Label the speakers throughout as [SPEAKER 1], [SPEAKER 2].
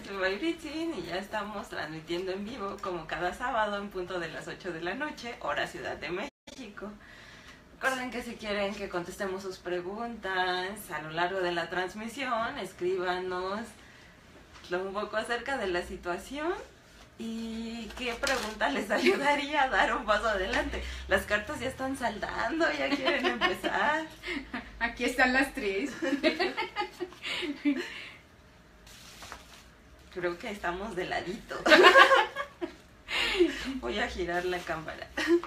[SPEAKER 1] soy Mayritzin y ya estamos transmitiendo en vivo como cada sábado en punto de las 8 de la noche, hora Ciudad de México. Recuerden que si quieren que contestemos sus preguntas a lo largo de la transmisión, escríbanos un poco acerca de la situación y qué pregunta les ayudaría a dar un paso adelante. Las cartas ya están saldando, ya quieren empezar.
[SPEAKER 2] Aquí están las 3.
[SPEAKER 1] Creo que estamos de ladito. Voy a girar la cámara.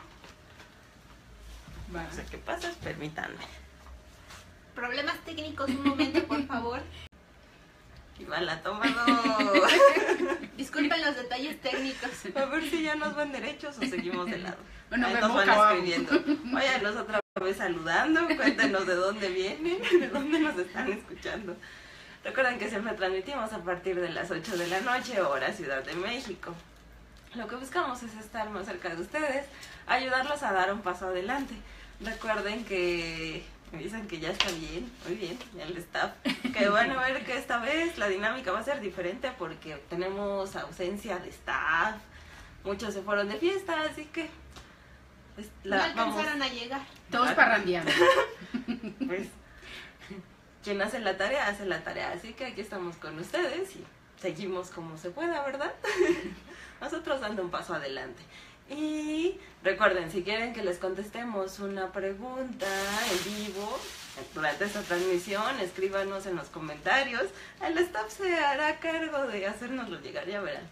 [SPEAKER 1] No sé qué pasa, permítanme.
[SPEAKER 3] Problemas técnicos, un momento, por favor.
[SPEAKER 1] Iván, la toma 2.
[SPEAKER 3] Disculpen los detalles técnicos.
[SPEAKER 1] A ver si ya nos van derechos o seguimos de lado.
[SPEAKER 2] Bueno,
[SPEAKER 1] ahí
[SPEAKER 2] me
[SPEAKER 1] nos van
[SPEAKER 2] boca
[SPEAKER 1] escribiendo. Váyanos otra vez saludando, cuéntenos de dónde vienen, de dónde nos están escuchando. Recuerden que siempre transmitimos a partir de las 8 de la noche, hora Ciudad de México. Lo que buscamos es estar más cerca de ustedes, ayudarlos a dar un paso adelante. Recuerden que me dicen que ya está bien, muy bien, el staff. Que van a ver que esta vez la dinámica va a ser diferente porque tenemos ausencia de staff. Muchos se fueron de fiesta, así que pues,
[SPEAKER 3] No alcanzaron a llegar.
[SPEAKER 2] Todos parrandeando.
[SPEAKER 1] Pues quien hace la tarea, así que aquí estamos con ustedes y seguimos como se pueda, ¿verdad? Nosotros dando un paso adelante. Y recuerden, si quieren que les contestemos una pregunta en vivo durante esta transmisión, escríbanos en los comentarios. El staff se hará cargo de hacérnoslo llegar, ya verán.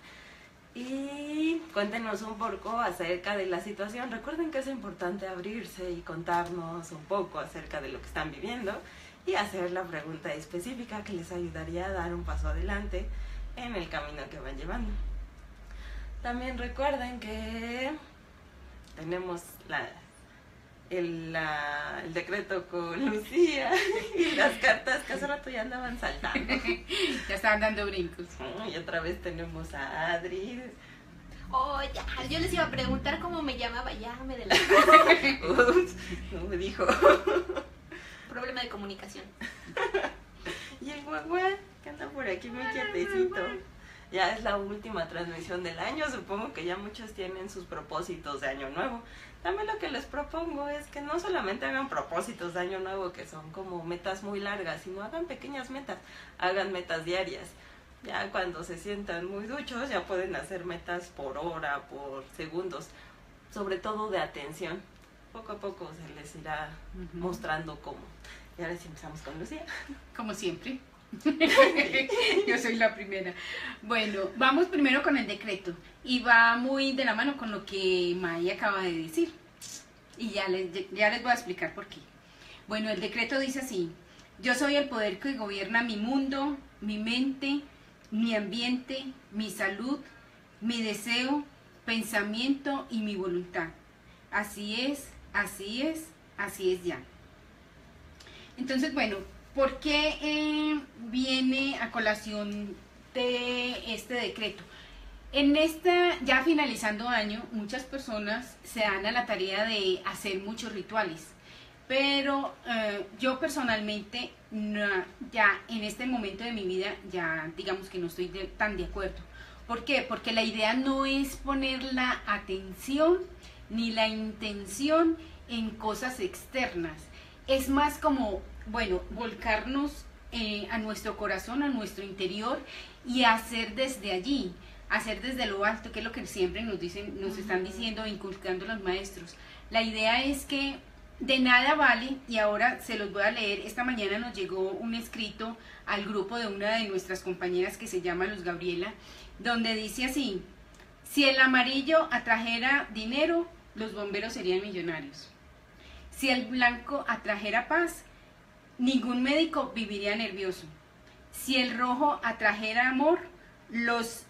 [SPEAKER 1] Y cuéntenos un poco acerca de la situación. Recuerden que es importante abrirse y contarnos un poco acerca de lo que están viviendo y hacer la pregunta específica que les ayudaría a dar un paso adelante en el camino que van llevando. También recuerden que tenemos el decreto con Lucía y las cartas que hace rato ya andaban saltando.
[SPEAKER 2] Ya estaban dando brincos.
[SPEAKER 1] Y otra vez tenemos a Adri.
[SPEAKER 3] Oh, ya, yo les iba a preguntar cómo me llamaba, ya me de la...
[SPEAKER 1] Ups, no me dijo.
[SPEAKER 3] Problema de comunicación.
[SPEAKER 1] Y el guagua que anda por aquí muy quietecito. Ya es la última transmisión del año, supongo que ya muchos tienen sus propósitos de año nuevo. También lo que les propongo es que no solamente hagan propósitos de año nuevo, que son como metas muy largas, sino hagan pequeñas metas, hagan metas diarias. Ya cuando se sientan muy duchos, ya pueden hacer metas por hora, por segundos, sobre todo de atención. Poco a poco se les irá mostrando cómo. Y ahora sí empezamos con Lucía.
[SPEAKER 2] Como siempre. Yo soy la primera. Bueno, vamos primero con el decreto y va muy de la mano con lo que Maya acaba de decir y ya les voy a explicar por qué. Bueno, el decreto dice así: yo soy el poder que gobierna mi mundo, mi mente, mi ambiente, mi salud, mi deseo, pensamiento y mi voluntad. Así es, así es, así es ya. Entonces, bueno, ¿por qué viene a colación de este decreto? En ya finalizando año, muchas personas se dan a la tarea de hacer muchos rituales, pero yo personalmente ya en este momento de mi vida ya digamos que no estoy tan de acuerdo. ¿Por qué? Porque la idea no es poner la atención ni la intención en cosas externas, es más como, bueno, volcarnos a nuestro corazón, a nuestro interior y hacer desde allí, hacer desde lo alto, que es lo que siempre nos dicen, nos están diciendo, inculcando los maestros. La idea es que de nada vale, y ahora se los voy a leer. Esta mañana nos llegó un escrito al grupo de una de nuestras compañeras que se llama Luz Gabriela, donde dice así: si el amarillo atrajera dinero, los bomberos serían millonarios. Si el blanco atrajera paz, ningún médico viviría nervioso. Si el rojo atrajera amor, los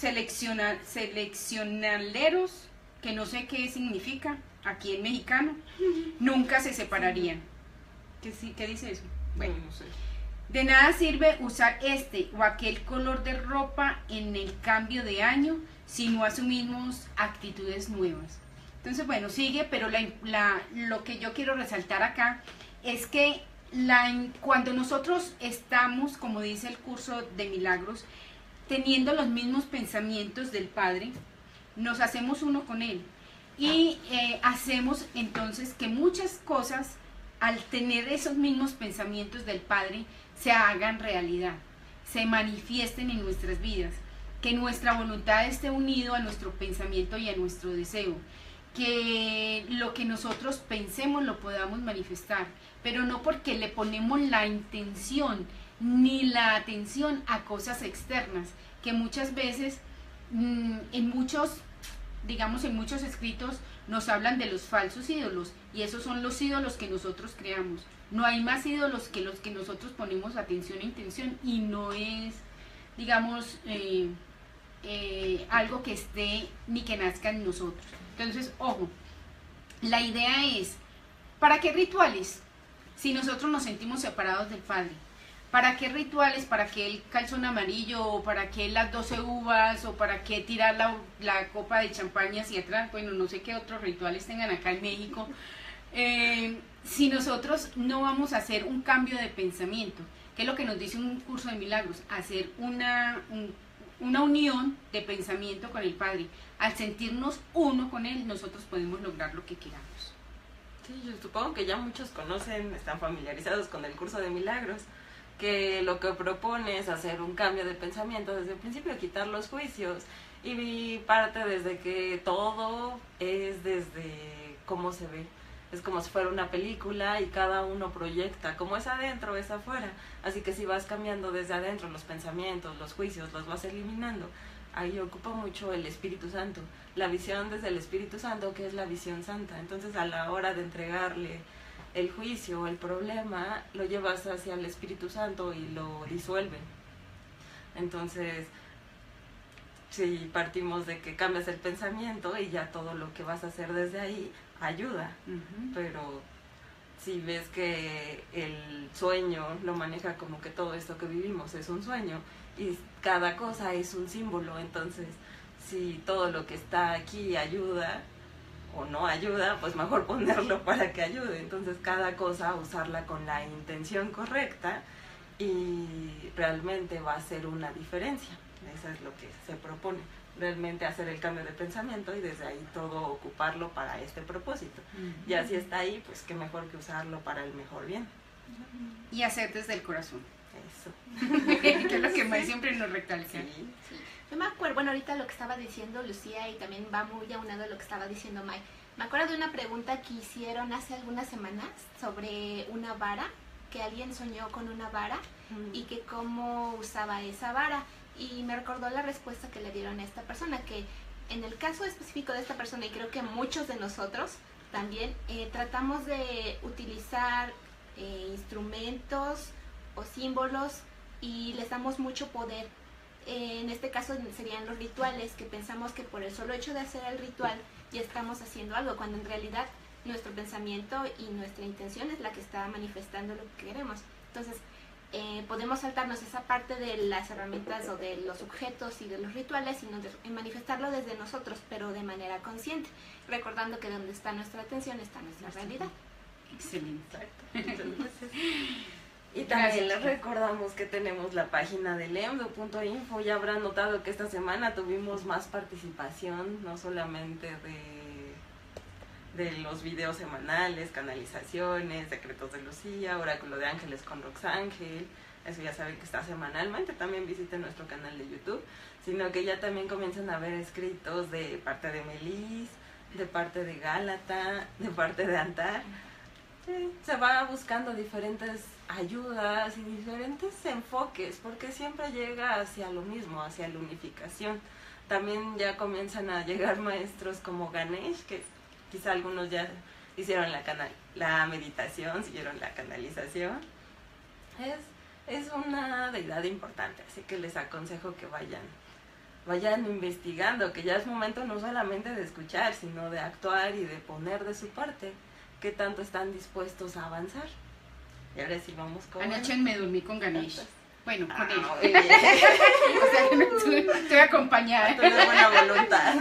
[SPEAKER 2] seleccionaleros, que no sé qué significa aquí en mexicano, nunca se separarían. ¿Qué dice eso? Bueno,
[SPEAKER 1] no sé.
[SPEAKER 2] De nada sirve usar este o aquel color de ropa en el cambio de año si no asumimos actitudes nuevas. Entonces, bueno, sigue, pero lo que yo quiero resaltar acá es que cuando nosotros estamos, como dice el curso de milagros, teniendo los mismos pensamientos del Padre, nos hacemos uno con Él. Y hacemos entonces que muchas cosas, al tener esos mismos pensamientos del Padre, se hagan realidad, se manifiesten en nuestras vidas, que nuestra voluntad esté unido a nuestro pensamiento y a nuestro deseo, que lo que nosotros pensemos lo podamos manifestar, pero no porque le ponemos la intención ni la atención a cosas externas, que muchas veces en muchos escritos nos hablan de los falsos ídolos, y esos son los ídolos que nosotros creamos. No hay más ídolos que los que nosotros ponemos atención e intención, y no es, digamos, algo que esté ni que nazca en nosotros. Entonces, ojo, la idea es, ¿para qué rituales? Si nosotros nos sentimos separados del Padre. ¿Para qué rituales? ¿Para qué el calzón amarillo? ¿O para qué las 12 uvas? ¿O para qué tirar la copa de champaña hacia atrás? Bueno, no sé qué otros rituales tengan acá en México. Si nosotros no vamos a hacer un cambio de pensamiento, que es lo que nos dice un curso de milagros, hacer una unión de pensamiento con el Padre. Al sentirnos uno con Él, nosotros podemos lograr lo que queramos.
[SPEAKER 1] Sí, yo supongo que ya muchos conocen, están familiarizados con el curso de milagros, que lo que propone es hacer un cambio de pensamiento desde el principio, quitar los juicios, y parte desde que todo es desde cómo se ve. Es como si fuera una película y cada uno proyecta, como es adentro, es afuera. Así que si vas cambiando desde adentro los pensamientos, los juicios, los vas eliminando. Ahí ocupa mucho el Espíritu Santo, la visión desde el Espíritu Santo, que es la visión santa. Entonces, a la hora de entregarle el juicio o el problema, lo llevas hacia el Espíritu Santo y lo disuelve. Entonces, si partimos de que cambias el pensamiento y ya todo lo que vas a hacer desde ahí ayuda. Pero si ves que el sueño lo maneja como que todo esto que vivimos es un sueño y cada cosa es un símbolo, entonces si todo lo que está aquí ayuda o no ayuda, pues mejor ponerlo para que ayude. Entonces cada cosa usarla con la intención correcta y realmente va a hacer una diferencia. Eso es lo que se propone, realmente hacer el cambio de pensamiento y desde ahí todo ocuparlo para este propósito. Y así está ahí, pues qué mejor que usarlo para el mejor bien.
[SPEAKER 2] Y hacer desde el corazón.
[SPEAKER 1] Eso.
[SPEAKER 2] Que es lo que más siempre nos recalca.
[SPEAKER 1] Sí.
[SPEAKER 3] Yo me acuerdo, bueno, ahorita lo que estaba diciendo Lucía y también va muy aunado a lo que estaba diciendo May. Me acuerdo de una pregunta que hicieron hace algunas semanas sobre una vara, que alguien soñó con una vara y que cómo usaba esa vara. Y me recordó la respuesta que le dieron a esta persona, que en el caso específico de esta persona, y creo que muchos de nosotros también, tratamos de utilizar instrumentos o símbolos y les damos mucho poder. En este caso serían los rituales, que pensamos que por el solo hecho de hacer el ritual ya estamos haciendo algo, cuando en realidad nuestro pensamiento y nuestra intención es la que está manifestando lo que queremos. Entonces, podemos saltarnos esa parte de las herramientas o de los objetos y de los rituales y manifestarlo desde nosotros, pero de manera consciente, recordando que donde está nuestra atención está nuestra realidad.
[SPEAKER 2] Excelente.
[SPEAKER 1] Entonces, y también les recordamos que tenemos la página de lemdo.info. Ya habrán notado que esta semana tuvimos más participación, no solamente de los videos semanales, canalizaciones, decretos de Lucía, oráculo de ángeles con Roxángel, eso ya saben que está semanalmente, también visiten nuestro canal de YouTube, sino que ya también comienzan a ver escritos de parte de Melis, de parte de Gálata, de parte de Antar. Sí, se va buscando diferentes ayudas y diferentes enfoques, porque siempre llega hacia lo mismo, hacia la unificación. También ya comienzan a llegar maestros como Ganesh, que quizá algunos ya hicieron la meditación, siguieron la canalización. Es una deidad importante, así que les aconsejo que vayan investigando, que ya es momento no solamente de escuchar, sino de actuar y de poner de su parte. ¿Qué tanto están dispuestos a avanzar? Y ahora sí vamos con...
[SPEAKER 2] Anoche me dormí con Ganesh. Bueno, con él.
[SPEAKER 1] Muy bien.
[SPEAKER 2] O sea, que no estoy acompañada.
[SPEAKER 1] Tú de buena voluntad.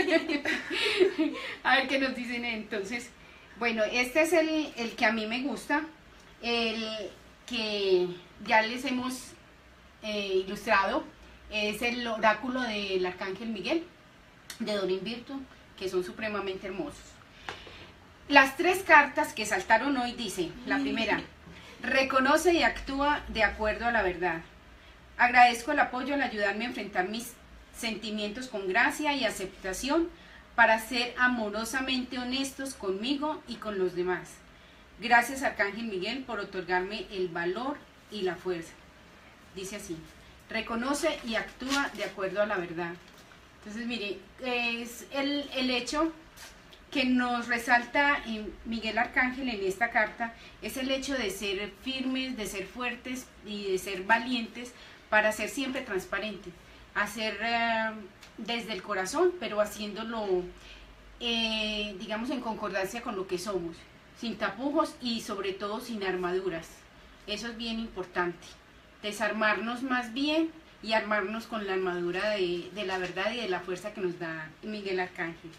[SPEAKER 2] A ver qué nos dicen entonces. Bueno, este es el que a mí me gusta, el que ya les hemos ilustrado, Es el oráculo del Arcángel Miguel, de Doreen Virtue, que son supremamente hermosos. Las 3 cartas que saltaron hoy dice, la primera, reconoce y actúa de acuerdo a la verdad. Agradezco el apoyo al ayudarme a enfrentar mis sentimientos con gracia y aceptación para ser amorosamente honestos conmigo y con los demás. Gracias, Arcángel Miguel, por otorgarme el valor y la fuerza. Dice así, reconoce y actúa de acuerdo a la verdad. Entonces, mire, es el hecho que nos resalta Miguel Arcángel en esta carta, es el hecho de ser firmes, de ser fuertes y de ser valientes para ser siempre transparentes. Hacer desde el corazón, pero haciéndolo, digamos, en concordancia con lo que somos, sin tapujos y sobre todo sin armaduras. Eso es bien importante, desarmarnos más bien y armarnos con la armadura de la verdad y de la fuerza que nos da Miguel Arcángel.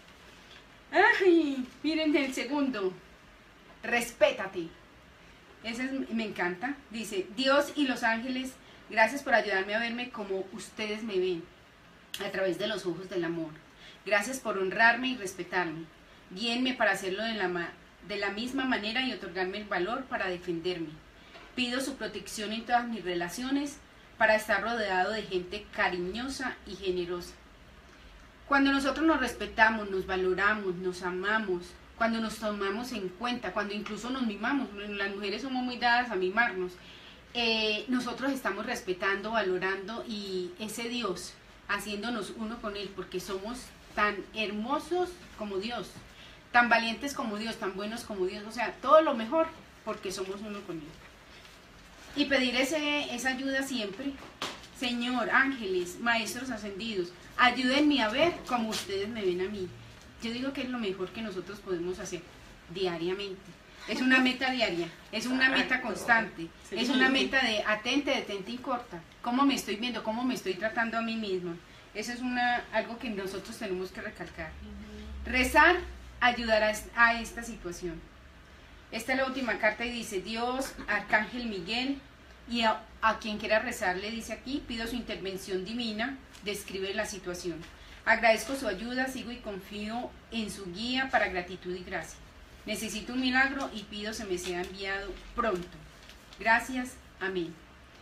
[SPEAKER 2] ¡Ay! Miren el segundo, respétate. Ese me encanta. Dice, Dios y los ángeles, gracias por ayudarme a verme como ustedes me ven, a través de los ojos del amor. Gracias por honrarme y respetarme. Guíenme para hacerlo de la misma manera y otorgarme el valor para defenderme. Pido su protección en todas mis relaciones para estar rodeado de gente cariñosa y generosa. Cuando nosotros nos respetamos, nos valoramos, nos amamos, cuando nos tomamos en cuenta, cuando incluso nos mimamos, las mujeres somos muy dadas a mimarnos, nosotros estamos respetando, valorando y ese Dios, haciéndonos uno con Él, porque somos tan hermosos como Dios, tan valientes como Dios, tan buenos como Dios, o sea, todo lo mejor, porque somos uno con Él. Y pedir esa ayuda siempre. Señor, ángeles, maestros ascendidos, ayúdenme a ver como ustedes me ven a mí. Yo digo que es lo mejor que nosotros podemos hacer diariamente. Es una meta diaria, es una meta constante, sí. Es una meta de atente, detente y corta. ¿Cómo me estoy viendo? ¿Cómo me estoy tratando a mí misma? Eso es algo que nosotros tenemos que recalcar. Rezar ayudará a esta situación. Esta es la última carta y dice, Dios, Arcángel Miguel, y a quien quiera rezar le dice aquí, pido su intervención divina, describe la situación. Agradezco su ayuda, sigo y confío en su guía para gratitud y gracia. Necesito un milagro y pido se me sea enviado pronto. Gracias, amén.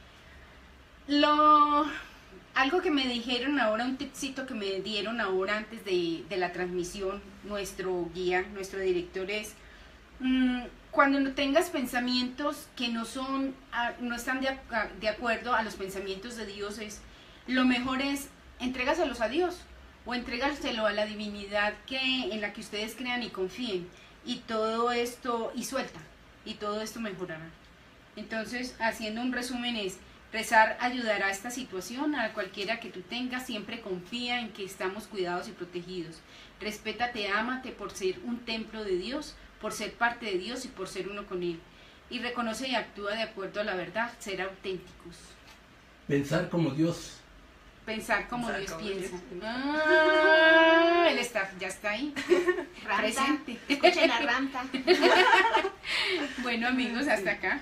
[SPEAKER 2] Algo que me dijeron ahora, un tipcito que me dieron ahora antes de la transmisión, nuestro guía, nuestro director es, cuando no tengas pensamientos que no están de acuerdo a los pensamientos de Dios, lo mejor es entrégaselos a Dios o entrégaselo a la divinidad en la que ustedes crean y confíen, y todo esto, y suelta, y todo esto mejorará. Entonces, haciendo un resumen es, rezar ayudará a esta situación, a cualquiera que tú tengas, siempre confía en que estamos cuidados y protegidos. Respétate, ámate por ser un templo de Dios, por ser parte de Dios y por ser uno con Él. Y reconoce y actúa de acuerdo a la verdad, ser auténticos.
[SPEAKER 4] Pensar como Dios.
[SPEAKER 2] Pensar como Dios piensa. El staff ya está ahí.
[SPEAKER 3] Ranta.
[SPEAKER 2] Presente.
[SPEAKER 3] Escuchen la ranta.
[SPEAKER 2] Bueno, amigos, hasta acá.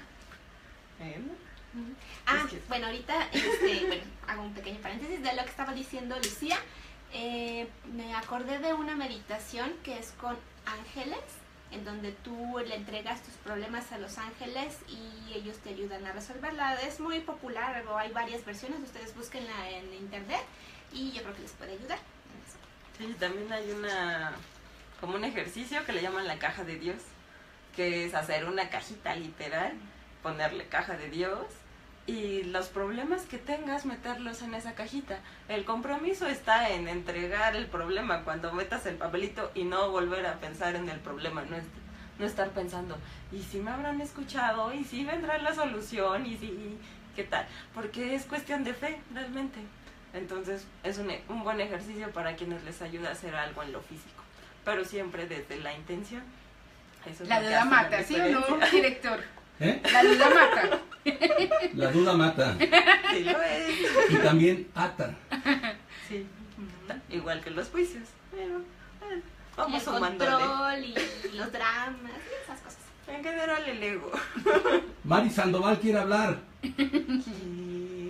[SPEAKER 3] Bueno, ahorita hago un pequeño paréntesis de lo que estaba diciendo Lucía. Me acordé de una meditación que es con ángeles, en donde tú le entregas tus problemas a los ángeles y ellos te ayudan a resolverla. Es muy popular, hay varias versiones, ustedes búsquenla en internet y yo creo que les puede ayudar.
[SPEAKER 1] Sí, también hay como un ejercicio que le llaman la caja de Dios, que es hacer una cajita literal, ponerle caja de Dios y los problemas que tengas meterlos en esa cajita. El compromiso está en entregar el problema cuando metas el papelito y no volver a pensar en el problema, no estar pensando, ¿y si me habrán escuchado? ¿Y si vendrá la solución? ¿Y si qué tal? Porque es cuestión de fe, realmente. Entonces es un buen ejercicio para quienes les ayuda a hacer algo en lo físico, pero siempre desde la intención. Eso es
[SPEAKER 2] la duda mata, ¿sí o no, director?
[SPEAKER 4] La
[SPEAKER 2] duda mata.
[SPEAKER 4] La duda mata.
[SPEAKER 1] Sí, lo es.
[SPEAKER 4] Y también ata.
[SPEAKER 1] Sí, igual que los juicios. Pero vamos
[SPEAKER 3] el
[SPEAKER 1] sumándole.
[SPEAKER 3] Control y los dramas y esas cosas.
[SPEAKER 1] En general el ego.
[SPEAKER 4] Mari Sandoval quiere hablar.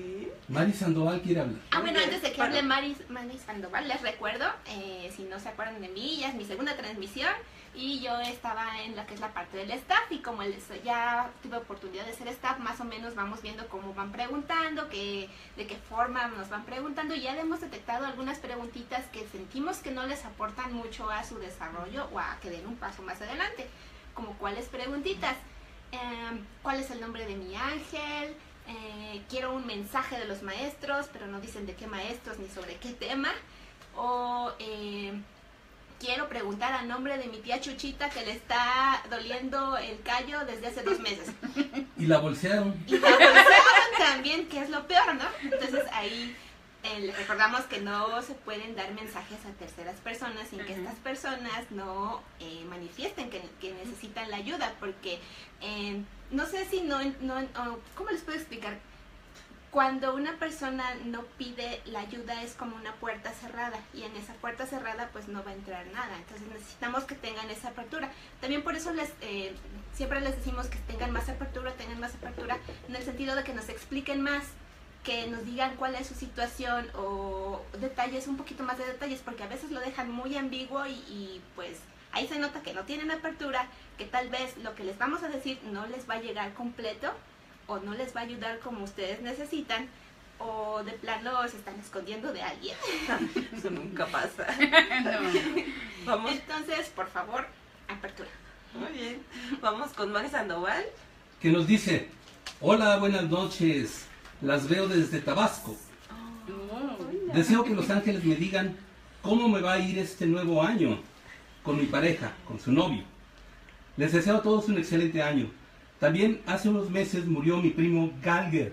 [SPEAKER 4] Mari Sandoval quiere hablar.
[SPEAKER 3] Bueno, antes de que hable Mari Sandoval, les recuerdo, si no se acuerdan de mí, ya es mi segunda transmisión y yo estaba en la que es la parte del staff y como ya tuve oportunidad de ser staff, más o menos vamos viendo cómo van preguntando, de qué forma nos van preguntando y ya hemos detectado algunas preguntitas que sentimos que no les aportan mucho a su desarrollo o a que den un paso más adelante, como cuáles preguntitas, cuál es el nombre de mi ángel, quiero un mensaje de los maestros, pero no dicen de qué maestros ni sobre qué tema. O quiero preguntar a nombre de mi tía Chuchita que le está doliendo el callo desde hace 2 meses.
[SPEAKER 4] Y la bolsearon.
[SPEAKER 3] Y la bolsearon también, que es lo peor, ¿no? Entonces ahí les recordamos que no se pueden dar mensajes a terceras personas sin que estas personas no manifiesten que necesitan la ayuda, porque no sé si ¿cómo les puedo explicar? Cuando una persona no pide la ayuda es como una puerta cerrada y en esa puerta cerrada pues no va a entrar nada, entonces necesitamos que tengan esa apertura. También por eso siempre les decimos que tengan más apertura en el sentido de que nos expliquen más, que nos digan cuál es su situación o detalles, un poquito más de detalles, porque a veces lo dejan muy ambiguo y pues ahí se nota que no tienen apertura, que tal vez lo que les vamos a decir no les va a llegar completo o no les va a ayudar como ustedes necesitan, o de plano se están escondiendo de alguien.
[SPEAKER 1] Eso nunca pasa.
[SPEAKER 2] No.
[SPEAKER 1] Vamos.
[SPEAKER 3] Entonces, por favor, apertura.
[SPEAKER 1] Muy bien. Vamos con Mari Sandoval.
[SPEAKER 4] Que nos dice, hola, buenas noches, las veo desde Tabasco. Deseo que los ángeles me digan cómo me va a ir este nuevo año con mi pareja, con su novio. Les deseo a todos un excelente año. También hace unos meses murió mi primo Gallagher.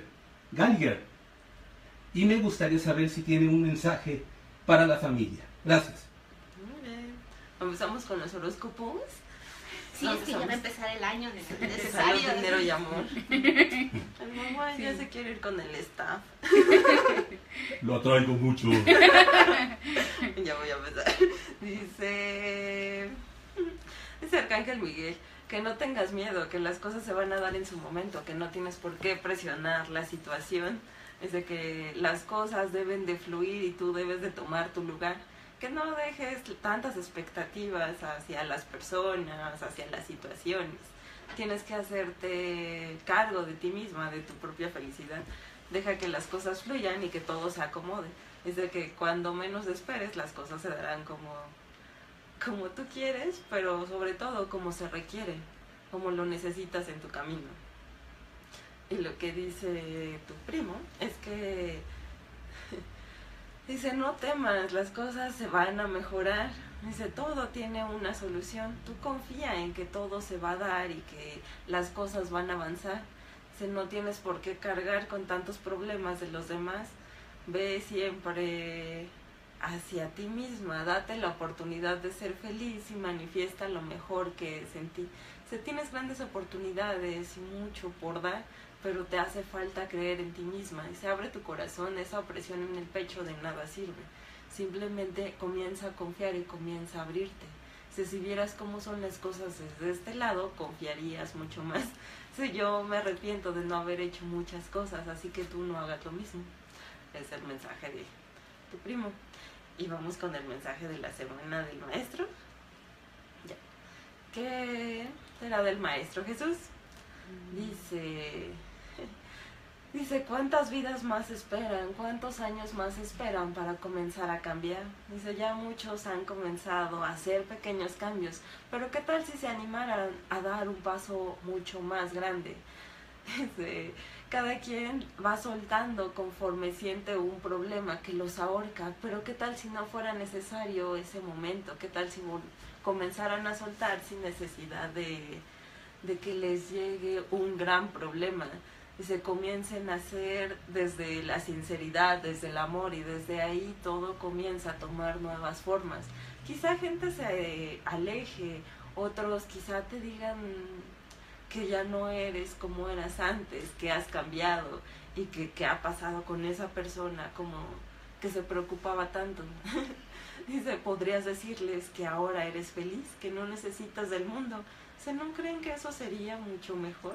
[SPEAKER 4] Y me gustaría saber si tiene un mensaje para la familia. Gracias.
[SPEAKER 1] Muy bien. Empezamos con los horóscopos.
[SPEAKER 3] Sí, es que ya va a empezar el año
[SPEAKER 1] Salud,
[SPEAKER 3] necesario.
[SPEAKER 1] dinero y amor. El mamá ya se quiere ir con el staff.
[SPEAKER 4] Lo atraigo mucho.
[SPEAKER 1] Ya voy a empezar. Dice Arcángel Miguel, que no tengas miedo, que las cosas se van a dar en su momento, que no tienes por qué presionar la situación. Es de que las cosas deben de fluir y tú debes de tomar tu lugar. Que no dejes tantas expectativas hacia las personas, hacia las situaciones. Tienes que hacerte cargo de ti misma, de tu propia felicidad. Deja que las cosas fluyan y que todo se acomode. Es de que cuando menos esperes, las cosas se darán como tú quieres, pero sobre todo como se requiere, como lo necesitas en tu camino. Y lo que dice tu primo es que dice, no temas, las cosas se van a mejorar. Dice, todo tiene una solución. Tú confía en que todo se va a dar y que las cosas van a avanzar. Dice, no tienes por qué cargar con tantos problemas de los demás. Ve siempre hacia ti misma, date la oportunidad de ser feliz y manifiesta lo mejor que es en ti. Si tienes grandes oportunidades y mucho por dar, pero te hace falta creer en ti misma. Y se abre tu corazón, esa opresión en el pecho de nada sirve. Simplemente comienza a confiar y comienza a abrirte. Si vieras cómo son las cosas desde este lado, confiarías mucho más. Yo me arrepiento de no haber hecho muchas cosas, así que tú no hagas lo mismo. Es el mensaje de tu primo. Y vamos con el mensaje de la semana del maestro. Ya. ¿Qué será del maestro Jesús? Dice, ¿cuántas vidas más esperan? ¿Cuántos años más esperan para comenzar a cambiar? Dice, ya muchos han comenzado a hacer pequeños cambios, pero ¿qué tal si se animaran a dar un paso mucho más grande? Cada quien va soltando conforme siente un problema que los ahorca, pero ¿qué tal si no fuera necesario ese momento? ¿Qué tal si comenzaran a soltar sin necesidad de que les llegue un gran problema? Y se comiencen a hacer desde la sinceridad, desde el amor, y desde ahí todo comienza a tomar nuevas formas. Quizá gente se aleje, otros quizá te digan que ya no eres como eras antes, que has cambiado y que ha pasado con esa persona como que se preocupaba tanto. Dice, podrías decirles que ahora eres feliz, que no necesitas del mundo. ¿No creen que eso sería mucho mejor?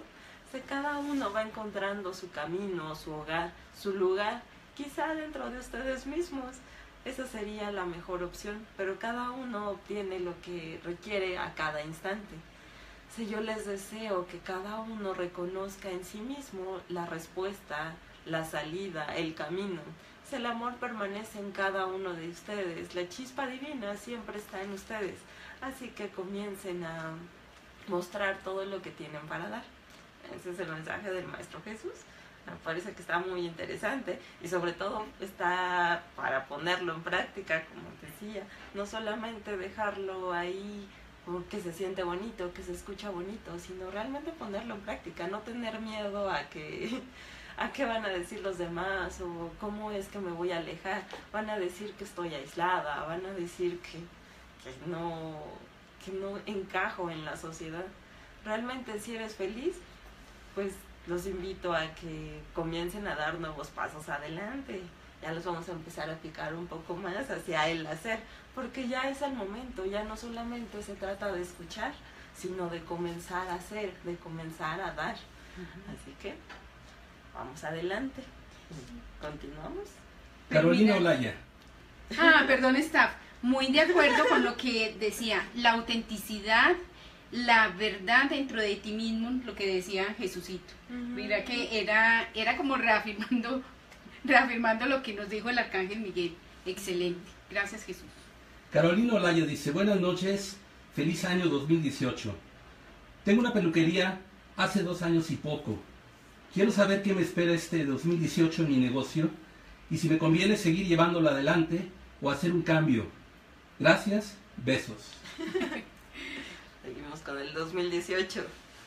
[SPEAKER 1] Cada uno va encontrando su camino, su hogar, su lugar, quizá dentro de ustedes mismos. Esa sería la mejor opción, pero cada uno obtiene lo que requiere a cada instante. Yo les deseo que cada uno reconozca en sí mismo la respuesta, la salida, el camino. El amor permanece en cada uno de ustedes, la chispa divina siempre está en ustedes, así que comiencen a mostrar todo lo que tienen para dar. Ese es el mensaje del Maestro Jesús. Me parece que está muy interesante y sobre todo está para ponerlo en práctica, como decía, no solamente dejarlo ahí porque se siente bonito, que se escucha bonito, sino realmente ponerlo en práctica, no tener miedo a qué van a decir los demás o cómo es que me voy a alejar. Van a decir que estoy aislada, van a decir que no encajo en la sociedad. Realmente si eres feliz, pues los invito a que comiencen a dar nuevos pasos adelante. Ya los vamos a empezar a picar un poco más hacia el hacer, porque ya es el momento, ya no solamente se trata de escuchar, sino de comenzar a hacer, de comenzar a dar. Así que vamos adelante. Continuamos.
[SPEAKER 4] Carolina Olaya.
[SPEAKER 2] Perdón, staff. Muy de acuerdo con lo que decía, la autenticidad, la verdad dentro de ti mismo, lo que decía Jesucito. Mira que era como reafirmando lo que nos dijo el Arcángel Miguel. Excelente. Gracias, Jesús.
[SPEAKER 4] Carolina Olaya dice, buenas noches, feliz año 2018. Tengo una peluquería hace 2 años y poco. Quiero saber qué me espera este 2018 en mi negocio y si me conviene seguir llevándolo adelante o hacer un cambio. Gracias, besos.
[SPEAKER 1] Seguimos con el 2018.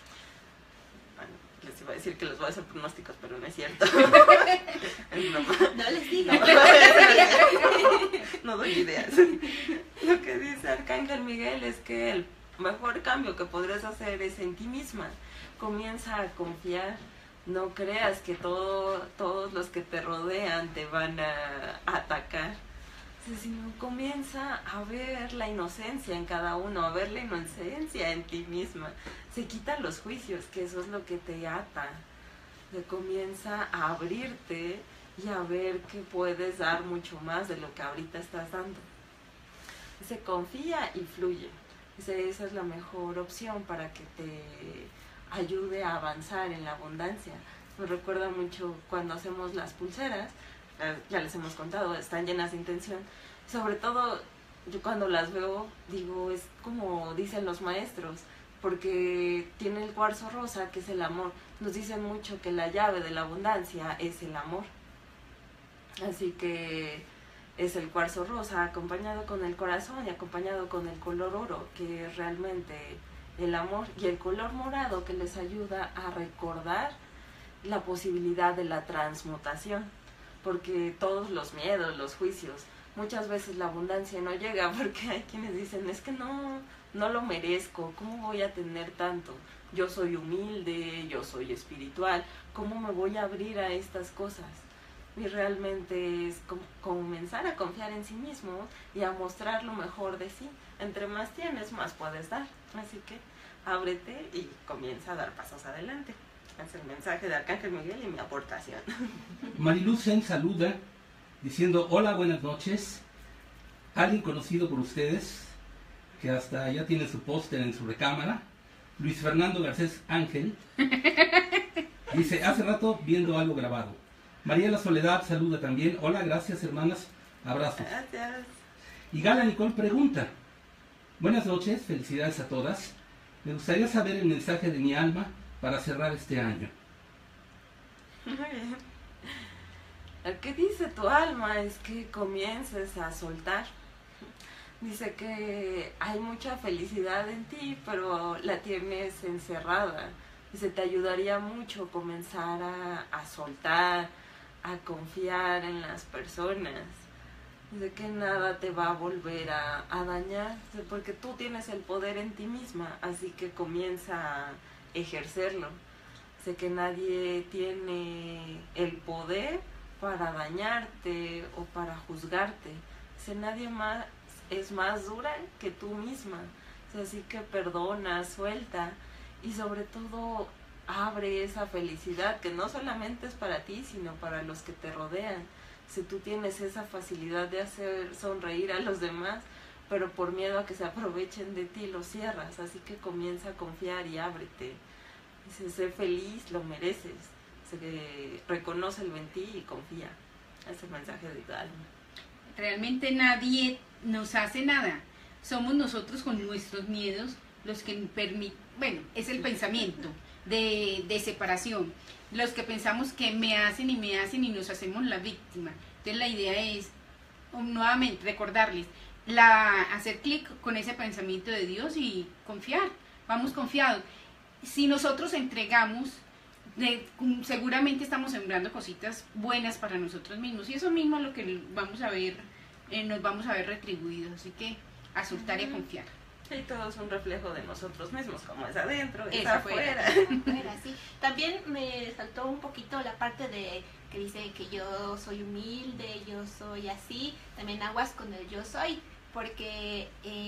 [SPEAKER 1] Bueno, les iba a decir que les voy a hacer pronósticos, pero no es cierto.
[SPEAKER 3] No les digo.
[SPEAKER 1] No doy ideas. Lo que dice Arcángel Miguel es que el mejor cambio que podrás hacer es en ti misma. Comienza a confiar. No creas que todos los que te rodean te van a atacar, sino comienza a ver la inocencia en cada uno, a ver la inocencia en ti misma. Se quitan los juicios, que eso es lo que te ata. Comienza a abrirte y a ver que puedes dar mucho más de lo que ahorita estás dando. Se confía y fluye. Esa es la mejor opción para que te ayude a avanzar en la abundancia. Me recuerda mucho cuando hacemos las pulseras, ya les hemos contado, están llenas de intención. Sobre todo, yo cuando las veo, digo, es como dicen los maestros, porque tiene el cuarzo rosa, que es el amor. Nos dicen mucho que la llave de la abundancia es el amor. Así que es el cuarzo rosa acompañado con el corazón y acompañado con el color oro, que es realmente el amor, y el color morado, que les ayuda a recordar la posibilidad de la transmutación, porque todos los miedos, los juicios, muchas veces la abundancia no llega porque hay quienes dicen, es que no lo merezco, ¿cómo voy a tener tanto? Yo soy humilde, yo soy espiritual, ¿cómo me voy a abrir a estas cosas? Y realmente es comenzar a confiar en sí mismo y a mostrar lo mejor de sí. Entre más tienes, más puedes dar. Así que ábrete y comienza a dar pasos adelante. Es el mensaje de Arcángel Miguel y mi aportación.
[SPEAKER 4] Mariluz Sen saluda diciendo, hola, buenas noches. Alguien conocido por ustedes, que hasta ya tiene su póster en su recámara, Luis Fernando Garcés Ángel, dice, hace rato viendo algo grabado. María La Soledad saluda también. Hola, gracias hermanas, abrazos.
[SPEAKER 1] Gracias.
[SPEAKER 4] Y Gala Nicole pregunta, buenas noches, felicidades a todas. Me gustaría saber el mensaje de mi alma para cerrar este año.
[SPEAKER 1] Muy bien. Lo que dice tu alma es que comiences a soltar. Dice que hay mucha felicidad en ti, pero la tienes encerrada. Dice, te ayudaría mucho comenzar a soltar, a confiar en las personas. Dice que nada te va a volver a dañar, porque tú tienes el poder en ti misma, así que comienza a ejercerlo. Dice que nadie tiene el poder para dañarte o para juzgarte. Dice, nadie más es más dura que tú misma. Dice, así que perdona, suelta y sobre todo abre esa felicidad que no solamente es para ti, sino para los que te rodean. Si tú tienes esa facilidad de hacer sonreír a los demás, pero por miedo a que se aprovechen de ti, lo cierras. Así que comienza a confiar y ábrete. Dice, sé feliz, lo mereces. Reconócelo en ti y confía. Es el mensaje de tu alma.
[SPEAKER 2] Realmente nadie nos hace nada. Somos nosotros con nuestros miedos los que permiten, bueno, es el pensamiento de separación. Los que pensamos que me hacen y nos hacemos la víctima. Entonces la idea es, nuevamente, recordarles, hacer clic con ese pensamiento de Dios y confiar. Vamos confiados. Si nosotros entregamos, seguramente estamos sembrando cositas buenas para nosotros mismos. Y eso mismo es lo que vamos a ver, nos vamos a ver retribuidos. Así que a soltar y a confiar.
[SPEAKER 1] Y todo es un reflejo de nosotros mismos, como es adentro, es
[SPEAKER 2] afuera.
[SPEAKER 3] Afuera, sí. También me saltó un poquito la parte de que dice que yo soy humilde, yo soy así. También aguas con el yo soy, porque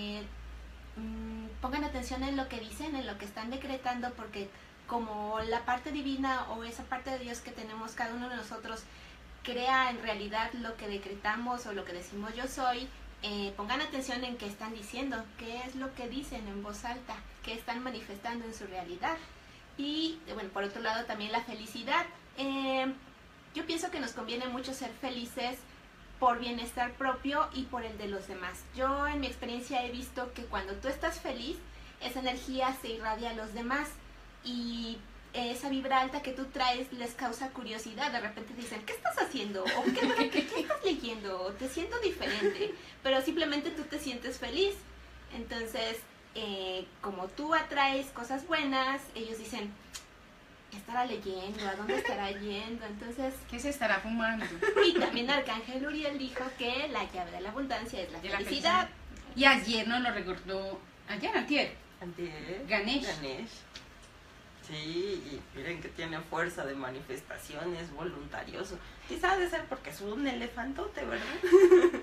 [SPEAKER 3] pongan atención en lo que dicen, en lo que están decretando, porque como la parte divina o esa parte de Dios que tenemos cada uno de nosotros crea en realidad lo que decretamos o lo que decimos yo soy. Pongan atención en qué están diciendo, qué es lo que dicen en voz alta, qué están manifestando en su realidad. Y bueno, por otro lado también la felicidad. Yo pienso que nos conviene mucho ser felices por bienestar propio y por el de los demás. Yo en mi experiencia he visto que cuando tú estás feliz, esa energía se irradia a los demás y esa vibra alta que tú traes les causa curiosidad. De repente dicen, ¿qué estás haciendo? ¿O qué estás leyendo? ¿O te siento diferente? Pero simplemente tú te sientes feliz. Entonces, como tú atraes cosas buenas, ellos dicen, ¿qué estará leyendo? ¿A dónde estará yendo? Entonces,
[SPEAKER 2] ¿qué se estará fumando?
[SPEAKER 3] Y también Arcángel Uriel dijo que la llave de la abundancia es la felicidad.
[SPEAKER 2] Y ayer nos lo recordó, antier. Ganesh.
[SPEAKER 1] Sí, y miren que tiene fuerza de manifestación, es voluntarioso. Quizá de ser porque es un elefantote, ¿verdad?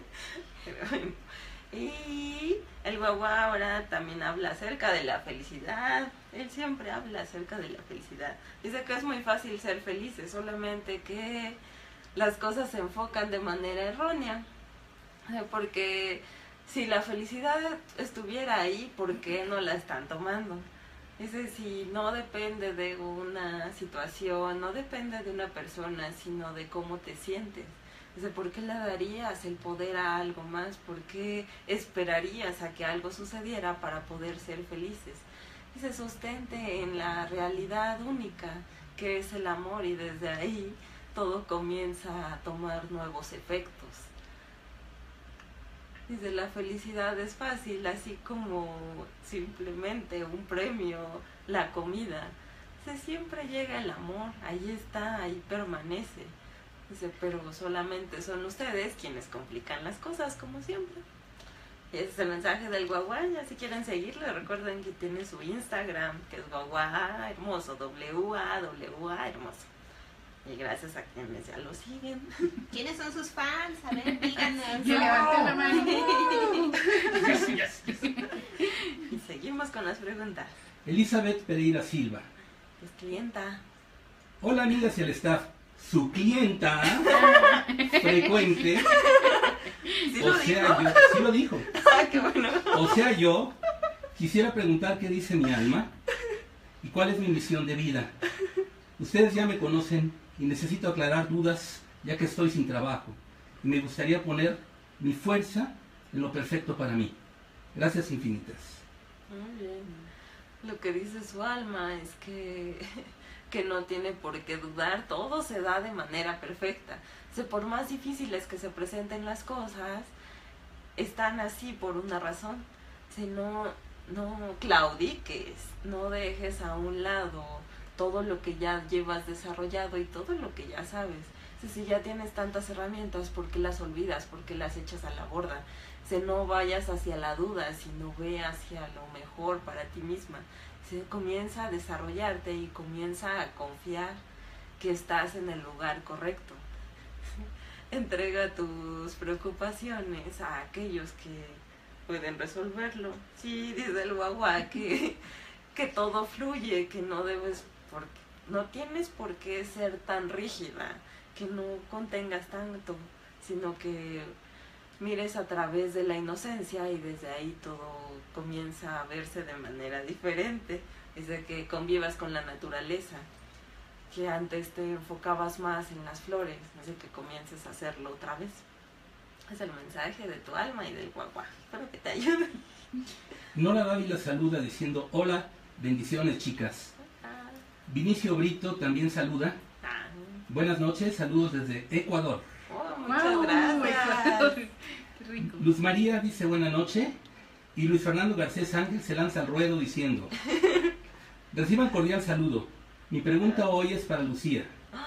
[SPEAKER 1] Y el guagua ahora también habla acerca de la felicidad. Él siempre habla acerca de la felicidad. Dice que es muy fácil ser felices, solamente que las cosas se enfocan de manera errónea. Porque si la felicidad estuviera ahí, ¿por qué no la están tomando? Dice, si no depende de una situación, no depende de una persona, sino de cómo te sientes. Dice, ¿por qué le darías el poder a algo más? ¿Por qué esperarías a que algo sucediera para poder ser felices? Dice, sustente en la realidad única, que es el amor, y desde ahí todo comienza a tomar nuevos efectos. Dice, la felicidad es fácil, así como simplemente un premio, la comida. Dice, siempre llega el amor, ahí está, ahí permanece. Dice, pero solamente son ustedes quienes complican las cosas, como siempre. Y ese es el mensaje del guagua. Ya si quieren seguirlo, recuerden que tiene su Instagram, que es guagua hermoso, WAWA hermoso. Y gracias a quienes ya lo siguen.
[SPEAKER 3] ¿Quiénes son sus fans? A ver, díganos.
[SPEAKER 2] Que levanten la mano.
[SPEAKER 1] Y seguimos con las preguntas.
[SPEAKER 4] Elizabeth Pereira Silva.
[SPEAKER 1] Es clienta.
[SPEAKER 4] Hola amigas y el staff. Su clienta frecuente.
[SPEAKER 1] ¿Sí
[SPEAKER 4] o
[SPEAKER 1] lo
[SPEAKER 4] sea,
[SPEAKER 1] dijo?
[SPEAKER 4] yo, sí lo dijo.
[SPEAKER 1] Ah, qué bueno.
[SPEAKER 4] O sea, yo quisiera preguntar qué dice mi alma y cuál es mi misión de vida. Ustedes ya me conocen y necesito aclarar dudas ya que estoy sin trabajo. Y me gustaría poner mi fuerza en lo perfecto para mí. Gracias infinitas.
[SPEAKER 1] Muy bien. Lo que dice su alma es que no tiene por qué dudar, todo se da de manera perfecta. O sea, por más difíciles que se presenten las cosas, están así por una razón. Si no claudiques, no dejes a un lado todo lo que ya llevas desarrollado y todo lo que ya sabes. Si ya tienes tantas herramientas, ¿por qué las olvidas? ¿Por qué las echas a la borda? No vayas hacia la duda, sino ve hacia lo mejor para ti misma. Comienza a desarrollarte y comienza a confiar que estás en el lugar correcto. Entrega tus preocupaciones a aquellos que pueden resolverlo. Sí, dice el guagua que todo fluye, que no debes no tienes por qué ser tan rígida, que no contengas tanto, sino que mires a través de la inocencia y desde ahí todo comienza a verse de manera diferente. Desde que convivas con la naturaleza, que antes te enfocabas más en las flores, desde que comiences a hacerlo otra vez. Es el mensaje de tu alma y del guagua. Espero que te ayude.
[SPEAKER 4] Nora Dávila saluda diciendo hola, bendiciones chicas. Vinicio Brito también saluda. Buenas noches, saludos desde Ecuador.
[SPEAKER 1] Oh, muchas gracias.
[SPEAKER 2] Qué rico.
[SPEAKER 4] Luz María dice buena noche. Y Luis Fernando Garcés Ángel se lanza al ruedo diciendo: reciban cordial saludo. Mi pregunta hoy es para Lucía.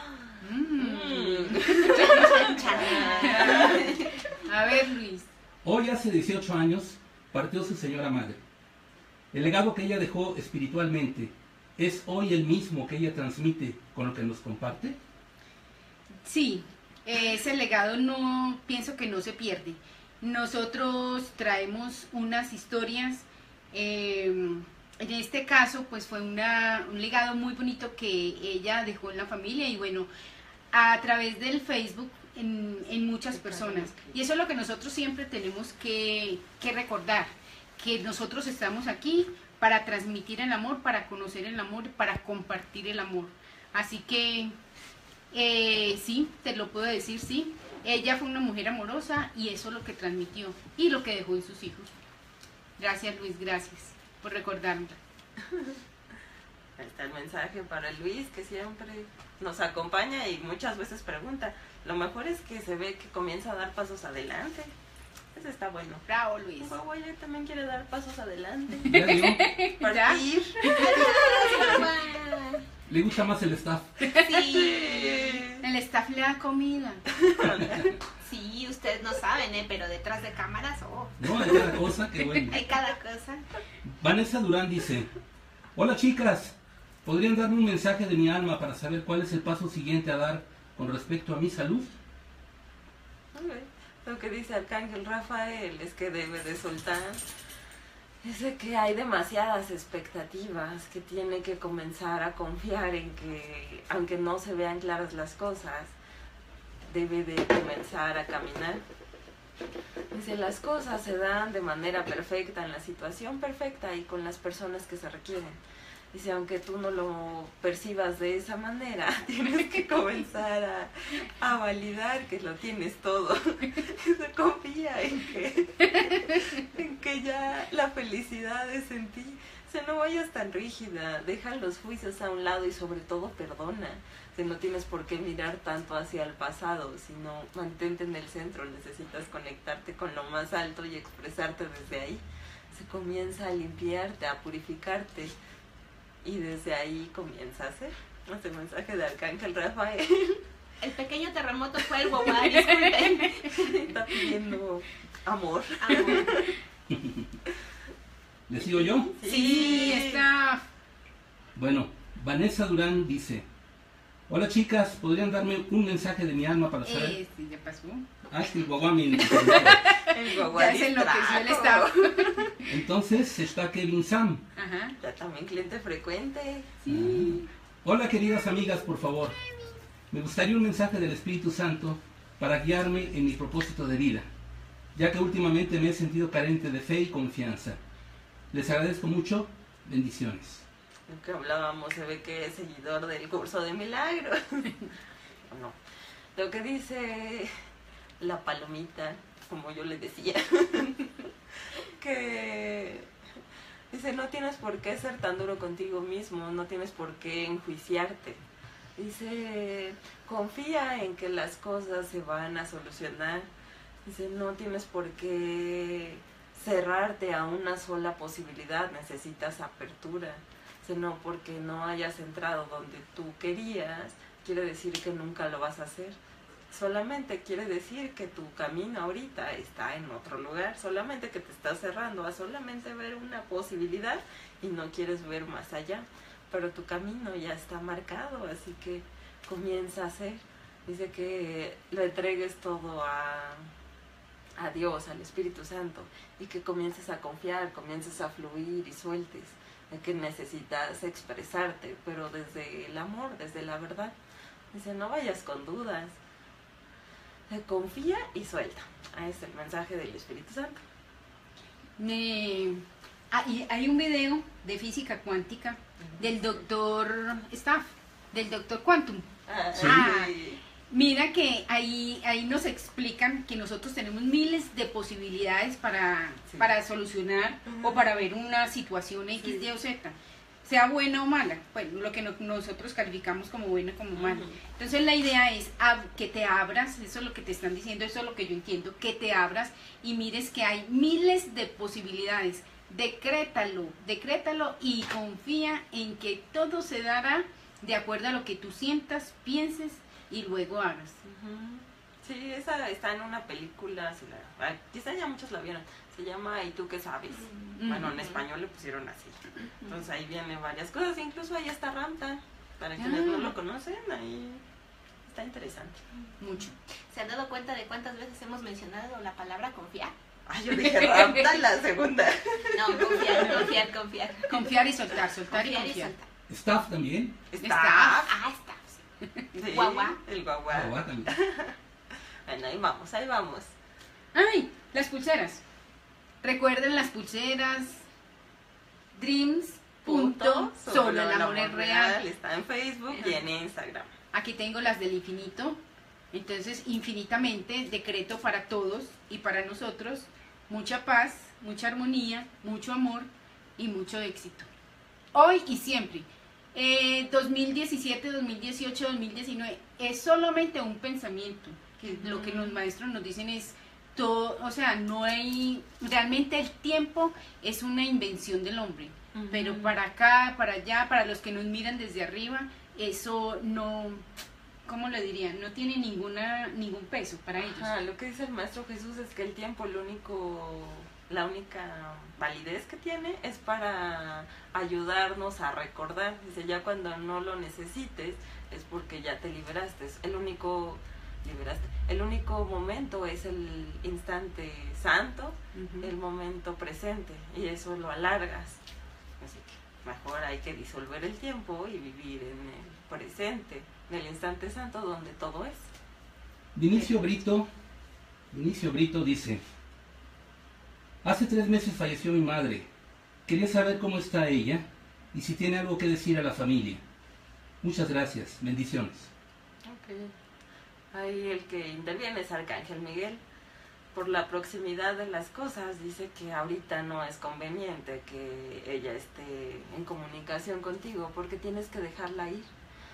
[SPEAKER 2] A ver, Luis.
[SPEAKER 4] Hoy hace 18 años partió su señora madre. El legado que ella dejó espiritualmente, ¿es hoy el mismo que ella transmite con lo que nos comparte?
[SPEAKER 2] Sí, ese legado no pienso que no se pierde. Nosotros traemos unas historias, en este caso pues fue un legado muy bonito que ella dejó en la familia y bueno, a través del Facebook en muchas personas. Y eso es lo que nosotros siempre tenemos que recordar, que nosotros estamos aquí para transmitir el amor, para conocer el amor, para compartir el amor. Así que sí, te lo puedo decir, sí. Ella fue una mujer amorosa y eso es lo que transmitió y lo que dejó en sus hijos. Gracias, Luis, gracias por recordarme.
[SPEAKER 1] Ahí está el mensaje para Luis, que siempre nos acompaña y muchas veces pregunta. Lo mejor es que se ve que comienza a dar pasos adelante. Eso está bueno.
[SPEAKER 2] Bravo, Luis.
[SPEAKER 1] Guaguaya también quiere dar pasos adelante.
[SPEAKER 4] Ya dio.
[SPEAKER 1] Partir.
[SPEAKER 4] Le gusta más el staff.
[SPEAKER 3] Sí,
[SPEAKER 2] El staff le da comida.
[SPEAKER 3] sí, ustedes no saben, pero detrás de cámaras,
[SPEAKER 4] No, hay cada cosa que bueno.
[SPEAKER 3] hay cada cosa.
[SPEAKER 4] Vanessa Durán dice: hola chicas, ¿podrían darme un mensaje de mi alma para saber cuál es el paso siguiente a dar con respecto a mi salud?
[SPEAKER 1] Okay. Lo que dice Arcángel Rafael es que debe de soltar. Es de que hay demasiadas expectativas, que tiene que comenzar a confiar en que, aunque no se vean claras las cosas, debe de comenzar a caminar. Dice, las cosas se dan de manera perfecta, en la situación perfecta y con las personas que se requieren. Dice, aunque tú no lo percibas de esa manera, tienes que comenzar a validar que lo tienes todo. Se confía en que ya la felicidad es en ti. Dice, no vayas tan rígida, deja los juicios a un lado y sobre todo perdona. Dice, no tienes por qué mirar tanto hacia el pasado, sino mantente en el centro. Necesitas conectarte con lo más alto y expresarte desde ahí. Se comienza a limpiarte, a purificarte. Y desde ahí comienza a hacer. Este mensaje de Arcángel Rafael.
[SPEAKER 3] El pequeño terremoto fue el guagua, disculpen.
[SPEAKER 1] Está pidiendo amor.
[SPEAKER 3] Amor.
[SPEAKER 4] ¿Le sigo yo?
[SPEAKER 2] Sí, está.
[SPEAKER 4] Bueno, Vanessa Durán dice: hola chicas, ¿podrían darme un mensaje de mi alma para saber?
[SPEAKER 2] Sí, ya pasó.
[SPEAKER 4] Ah, es que el guaguami.
[SPEAKER 1] El guagua
[SPEAKER 2] Ya se enloqueció el estado.
[SPEAKER 4] Entonces está Kevin Sam.
[SPEAKER 2] Ajá.
[SPEAKER 1] Ya también cliente frecuente.
[SPEAKER 2] Sí.
[SPEAKER 4] Hola queridas amigas, por favor. Me gustaría un mensaje del Espíritu Santo para guiarme en mi propósito de vida, ya que últimamente me he sentido carente de fe y confianza. Les agradezco mucho. Bendiciones.
[SPEAKER 1] Lo que hablábamos, se ve que es seguidor del curso de milagros. No. Lo que dice la palomita, como yo le decía, que dice, no tienes por qué ser tan duro contigo mismo, no tienes por qué enjuiciarte. Dice, confía en que las cosas se van a solucionar. Dice, no tienes por qué cerrarte a una sola posibilidad, necesitas apertura. Dice, no porque no hayas entrado donde tú querías, quiere decir que nunca lo vas a hacer. Solamente quiere decir que tu camino ahorita está en otro lugar, solamente que te estás cerrando a solamente ver una posibilidad y no quieres ver más allá, pero tu camino ya está marcado, así que comienza a hacer. Dice que lo entregues todo a Dios, al Espíritu Santo, y que comiences a confiar, comiences a fluir y sueltes. de que necesitas expresarte, pero desde el amor, desde la verdad. Dice, no vayas con dudas, confía y suelta. Es el mensaje del Espíritu Santo.
[SPEAKER 2] Y hay un video de física cuántica del doctor Staff, del doctor Quantum.
[SPEAKER 4] Sí.
[SPEAKER 2] Mira que ahí nos explican que nosotros tenemos miles de posibilidades para solucionar o para ver una situación X, Y o Z, sea buena o mala, bueno, lo que nosotros calificamos como buena o como mala. Entonces la idea es que te abras, eso es lo que te están diciendo, eso es lo que yo entiendo, que te abras y mires que hay miles de posibilidades. Decrétalo y confía en que todo se dará de acuerdo a lo que tú sientas, pienses y luego hagas.
[SPEAKER 1] Sí, esa está en una película, quizá ya muchos la vieron, se llama ¿Y tú qué sabes? Bueno, en español le pusieron así. Entonces ahí vienen varias cosas, incluso ahí está Ramtha, para quienes no lo conocen, ahí está interesante.
[SPEAKER 2] Mucho.
[SPEAKER 3] ¿Se han dado cuenta de cuántas veces hemos mencionado la palabra confiar?
[SPEAKER 1] Yo dije Ramtha la segunda.
[SPEAKER 3] No, confiar.
[SPEAKER 2] Confiar y soltar, soltar y
[SPEAKER 3] Confiar y
[SPEAKER 2] confiar.
[SPEAKER 3] soltar.
[SPEAKER 4] Staff también.
[SPEAKER 3] Está.
[SPEAKER 1] Sí,
[SPEAKER 3] Guagua.
[SPEAKER 1] el guagua.
[SPEAKER 4] Guagua también.
[SPEAKER 1] Bueno, ahí vamos.
[SPEAKER 2] ¡Ay! Las pulseras. Recuerden las pulseras. Dreams.solo el amor es real.
[SPEAKER 1] Está en Facebook y en Instagram.
[SPEAKER 2] Aquí tengo las del infinito. Entonces, infinitamente decreto para todos y para nosotros mucha paz, mucha armonía, mucho amor y mucho éxito. Hoy y siempre. 2017, 2018, 2019 es solamente un pensamiento. Que lo que los maestros nos dicen es todo, o sea, no hay, realmente el tiempo es una invención del hombre. Pero para acá, para allá, para los que nos miran desde arriba, eso no, ¿cómo le dirían? No tiene ningún peso para ellos.
[SPEAKER 1] Lo que dice el Maestro Jesús es que el tiempo, la única validez que tiene es para ayudarnos a recordar. Dice, ya cuando no lo necesites es porque ya te liberaste. El único momento es el instante santo, el momento presente, y eso lo alargas. Así que mejor hay que disolver el tiempo y vivir en el presente, en el instante santo donde todo es.
[SPEAKER 4] Vinicio Brito dice: hace 3 meses falleció mi madre. Quería saber cómo está ella y si tiene algo que decir a la familia. Muchas gracias. Bendiciones.
[SPEAKER 1] Ahí el que interviene es Arcángel Miguel. Por la proximidad de las cosas, dice que ahorita no es conveniente que ella esté en comunicación contigo porque tienes que dejarla ir.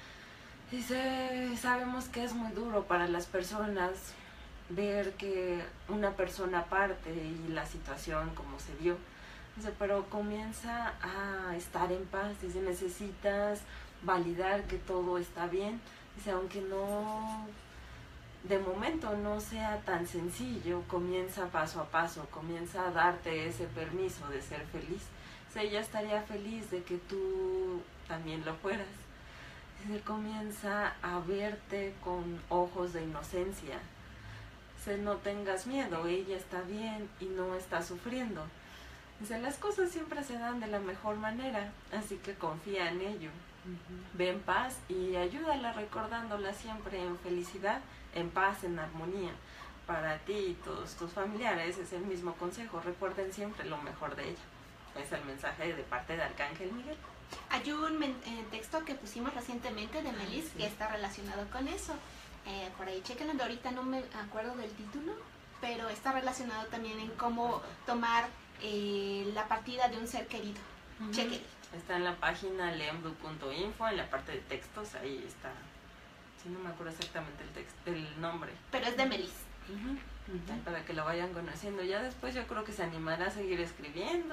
[SPEAKER 1] Dice, sabemos que es muy duro para las personas ver que una persona parte y la situación como se dio. Dice, pero comienza a estar en paz. Dice, necesitas validar que todo está bien. Dice, aunque no, de momento no sea tan sencillo, comienza paso a paso, comienza a darte ese permiso de ser feliz. Dice, ella estaría feliz de que tú también lo fueras. Dice, comienza a verte con ojos de inocencia. Dice, no tengas miedo, ella está bien y no está sufriendo. Dice, las cosas siempre se dan de la mejor manera, así que confía en ello. Ve en paz y ayúdala recordándola siempre en felicidad, en paz, en armonía. Para ti y todos tus familiares es el mismo consejo, recuerden siempre lo mejor de ella. Es el mensaje de parte de Arcángel Miguel.
[SPEAKER 3] Hay un texto que pusimos recientemente de Melis que está relacionado con eso. Por ahí, chequenlo, ahorita no me acuerdo del título, pero está relacionado también en cómo tomar la partida de un ser querido. Chequenlo.
[SPEAKER 1] Está en la página leembru.info, en la parte de textos, ahí está. Sí, no me acuerdo exactamente el nombre.
[SPEAKER 3] Pero es de Melis.
[SPEAKER 1] Para que lo vayan conociendo. Ya después yo creo que se animará a seguir escribiendo.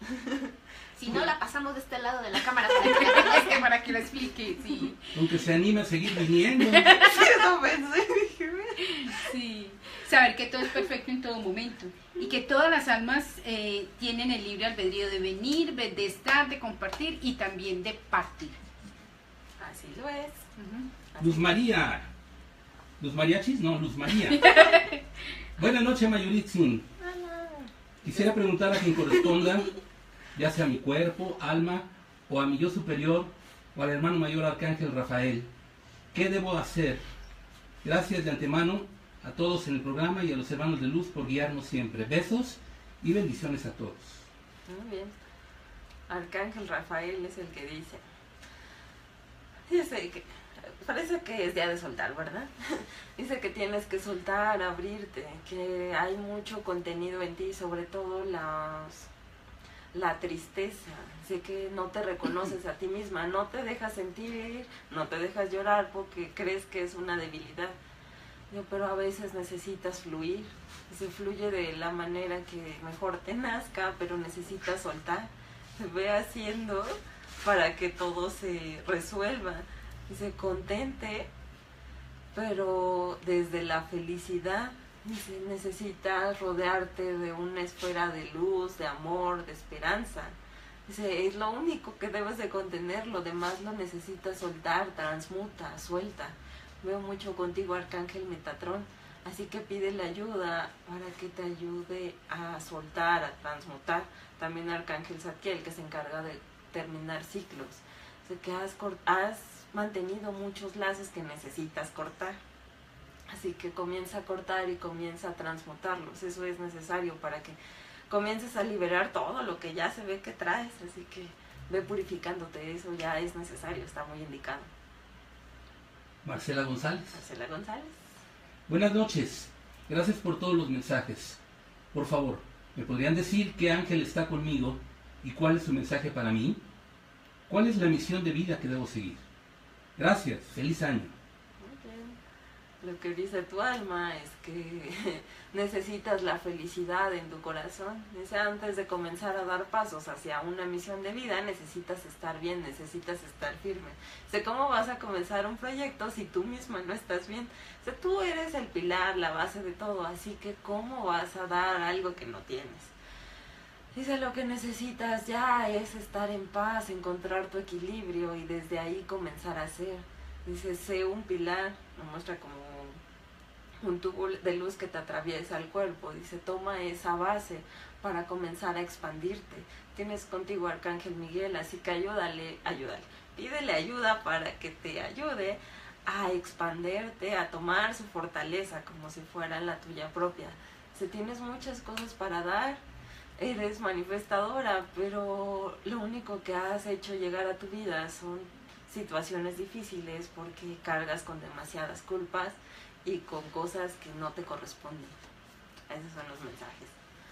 [SPEAKER 3] Si no, la pasamos de este lado de la cámara
[SPEAKER 2] para que lo explique, sí.
[SPEAKER 4] Aunque se anime a seguir viniendo.
[SPEAKER 1] Sí, eso pensé.
[SPEAKER 2] Sí. Saber que todo es perfecto en todo momento y que todas las almas tienen el libre albedrío de venir, de estar, de compartir y también de partir.
[SPEAKER 1] Así lo es.
[SPEAKER 4] Luz María. ¿Los mariachis? No, Luz María. Buenas noches, Mayuritzin. Quisiera preguntar a quien corresponda, ya sea a mi cuerpo, alma, o a mi yo superior, o al hermano mayor Arcángel Rafael. ¿Qué debo hacer? Gracias de antemano a todos en el programa y a los hermanos de luz por guiarnos siempre. Besos y bendiciones a todos.
[SPEAKER 1] Muy bien. Arcángel Rafael es el que dice que parece que es día de soltar, ¿verdad? Dice que tienes que soltar, abrirte, que hay mucho contenido en ti, sobre todo la tristeza. Sé que no te reconoces a ti misma, no te dejas sentir, no te dejas llorar porque crees que es una debilidad. Pero a veces necesitas fluir, se fluye de la manera que mejor te nazca, pero necesitas soltar. Se ve haciendo para que todo se resuelva y se contente, pero desde la felicidad. Dice, necesitas rodearte de una esfera de luz, de amor, de esperanza. Dice, es lo único que debes de contener, lo demás lo necesitas soltar, transmuta, suelta. Veo mucho contigo, Arcángel Metatrón, así que pídele ayuda para que te ayude a soltar, a transmutar. También Arcángel Zadkiel, que se encarga de terminar ciclos. Sé que has mantenido muchos lazos que necesitas cortar. Así que comienza a cortar y comienza a transmutarlos. Eso es necesario para que comiences a liberar todo lo que ya se ve que traes. Así que ve purificándote, eso ya es necesario, está muy indicado.
[SPEAKER 4] Marcela González.
[SPEAKER 1] Marcela González.
[SPEAKER 4] Buenas noches. Gracias por todos los mensajes. Por favor, ¿me podrían decir qué ángel está conmigo y cuál es su mensaje para mí? ¿Cuál es la misión de vida que debo seguir? Gracias. Feliz año.
[SPEAKER 1] Lo que dice tu alma es que necesitas la felicidad en tu corazón. Dice, antes de comenzar a dar pasos hacia una misión de vida, necesitas estar bien, necesitas estar firme. Dice, ¿cómo vas a comenzar un proyecto si tú misma no estás bien? Dice, tú eres el pilar, la base de todo, así que ¿cómo vas a dar algo que no tienes? Dice, lo que necesitas ya es estar en paz, encontrar tu equilibrio y desde ahí comenzar a hacer. Dice, sé un pilar, lo muestra como un tubo de luz que te atraviesa el cuerpo. Dice, toma esa base para comenzar a expandirte. Tienes contigo Arcángel Miguel, así que ayúdale. Pídele ayuda para que te ayude a expanderte, a tomar su fortaleza como si fuera la tuya propia. Dice, tienes muchas cosas para dar, eres manifestadora, pero lo único que has hecho llegar a tu vida son situaciones difíciles porque cargas con demasiadas culpas y con cosas que no te corresponden. Esos son los mensajes.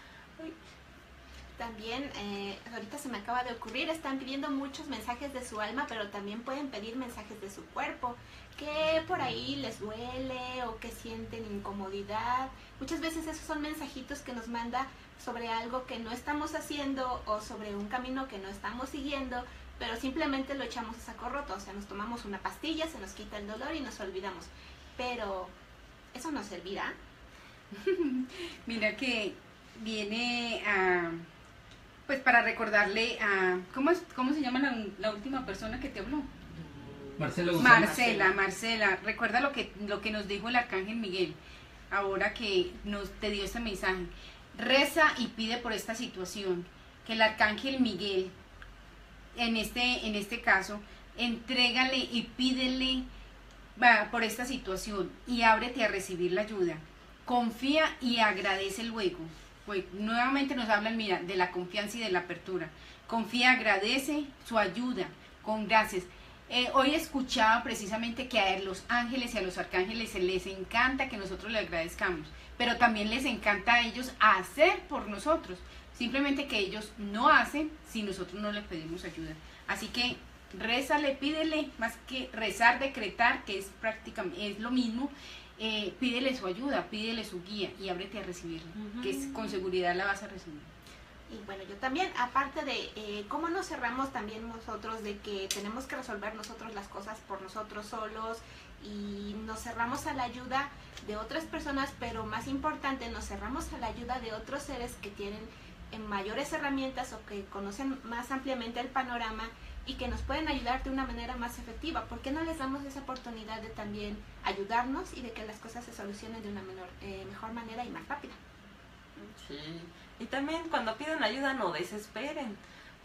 [SPEAKER 3] También, ahorita se me acaba de ocurrir, están pidiendo muchos mensajes de su alma, pero también pueden pedir mensajes de su cuerpo, que por ahí les duele o que sienten incomodidad. Muchas veces esos son mensajitos que nos manda sobre algo que no estamos haciendo o sobre un camino que no estamos siguiendo, pero simplemente lo echamos a saco roto. O sea, nos tomamos una pastilla, se nos quita el dolor y nos olvidamos. Pero eso no servirá.
[SPEAKER 2] Mira que viene a, pues para recordarle a, ¿cómo se llama la última persona que te habló?
[SPEAKER 4] Marcela González.
[SPEAKER 2] Marcela, recuerda lo que nos dijo el Arcángel Miguel, ahora que te dio este mensaje. Reza y pide por esta situación, que el Arcángel Miguel, en este caso, entrégale y pídele por esta situación y ábrete a recibir la ayuda. Confía y agradece luego. Pues nuevamente nos hablan, mira, de la confianza y de la apertura. Confía, agradece su ayuda con gracias. Hoy escuchaba precisamente que a los ángeles y a los arcángeles les encanta que nosotros le agradezcamos, pero también les encanta a ellos hacer por nosotros. Simplemente que ellos no hacen si nosotros no les pedimos ayuda. Así que rézale, pídele, más que rezar, decretar, que es prácticamente es lo mismo. Pídele su ayuda, pídele su guía y ábrete a recibirla, que con seguridad la vas a recibir.
[SPEAKER 3] Y bueno, yo también, aparte de cómo nos cerramos también nosotros de que tenemos que resolver nosotros las cosas por nosotros solos y nos cerramos a la ayuda de otras personas, pero más importante, nos cerramos a la ayuda de otros seres que tienen mayores herramientas o que conocen más ampliamente el panorama y que nos pueden ayudar de una manera más efectiva. ¿Por qué no les damos esa oportunidad de también ayudarnos y de que las cosas se solucionen de una mejor manera y más rápida?
[SPEAKER 1] Sí, y también cuando piden ayuda no desesperen,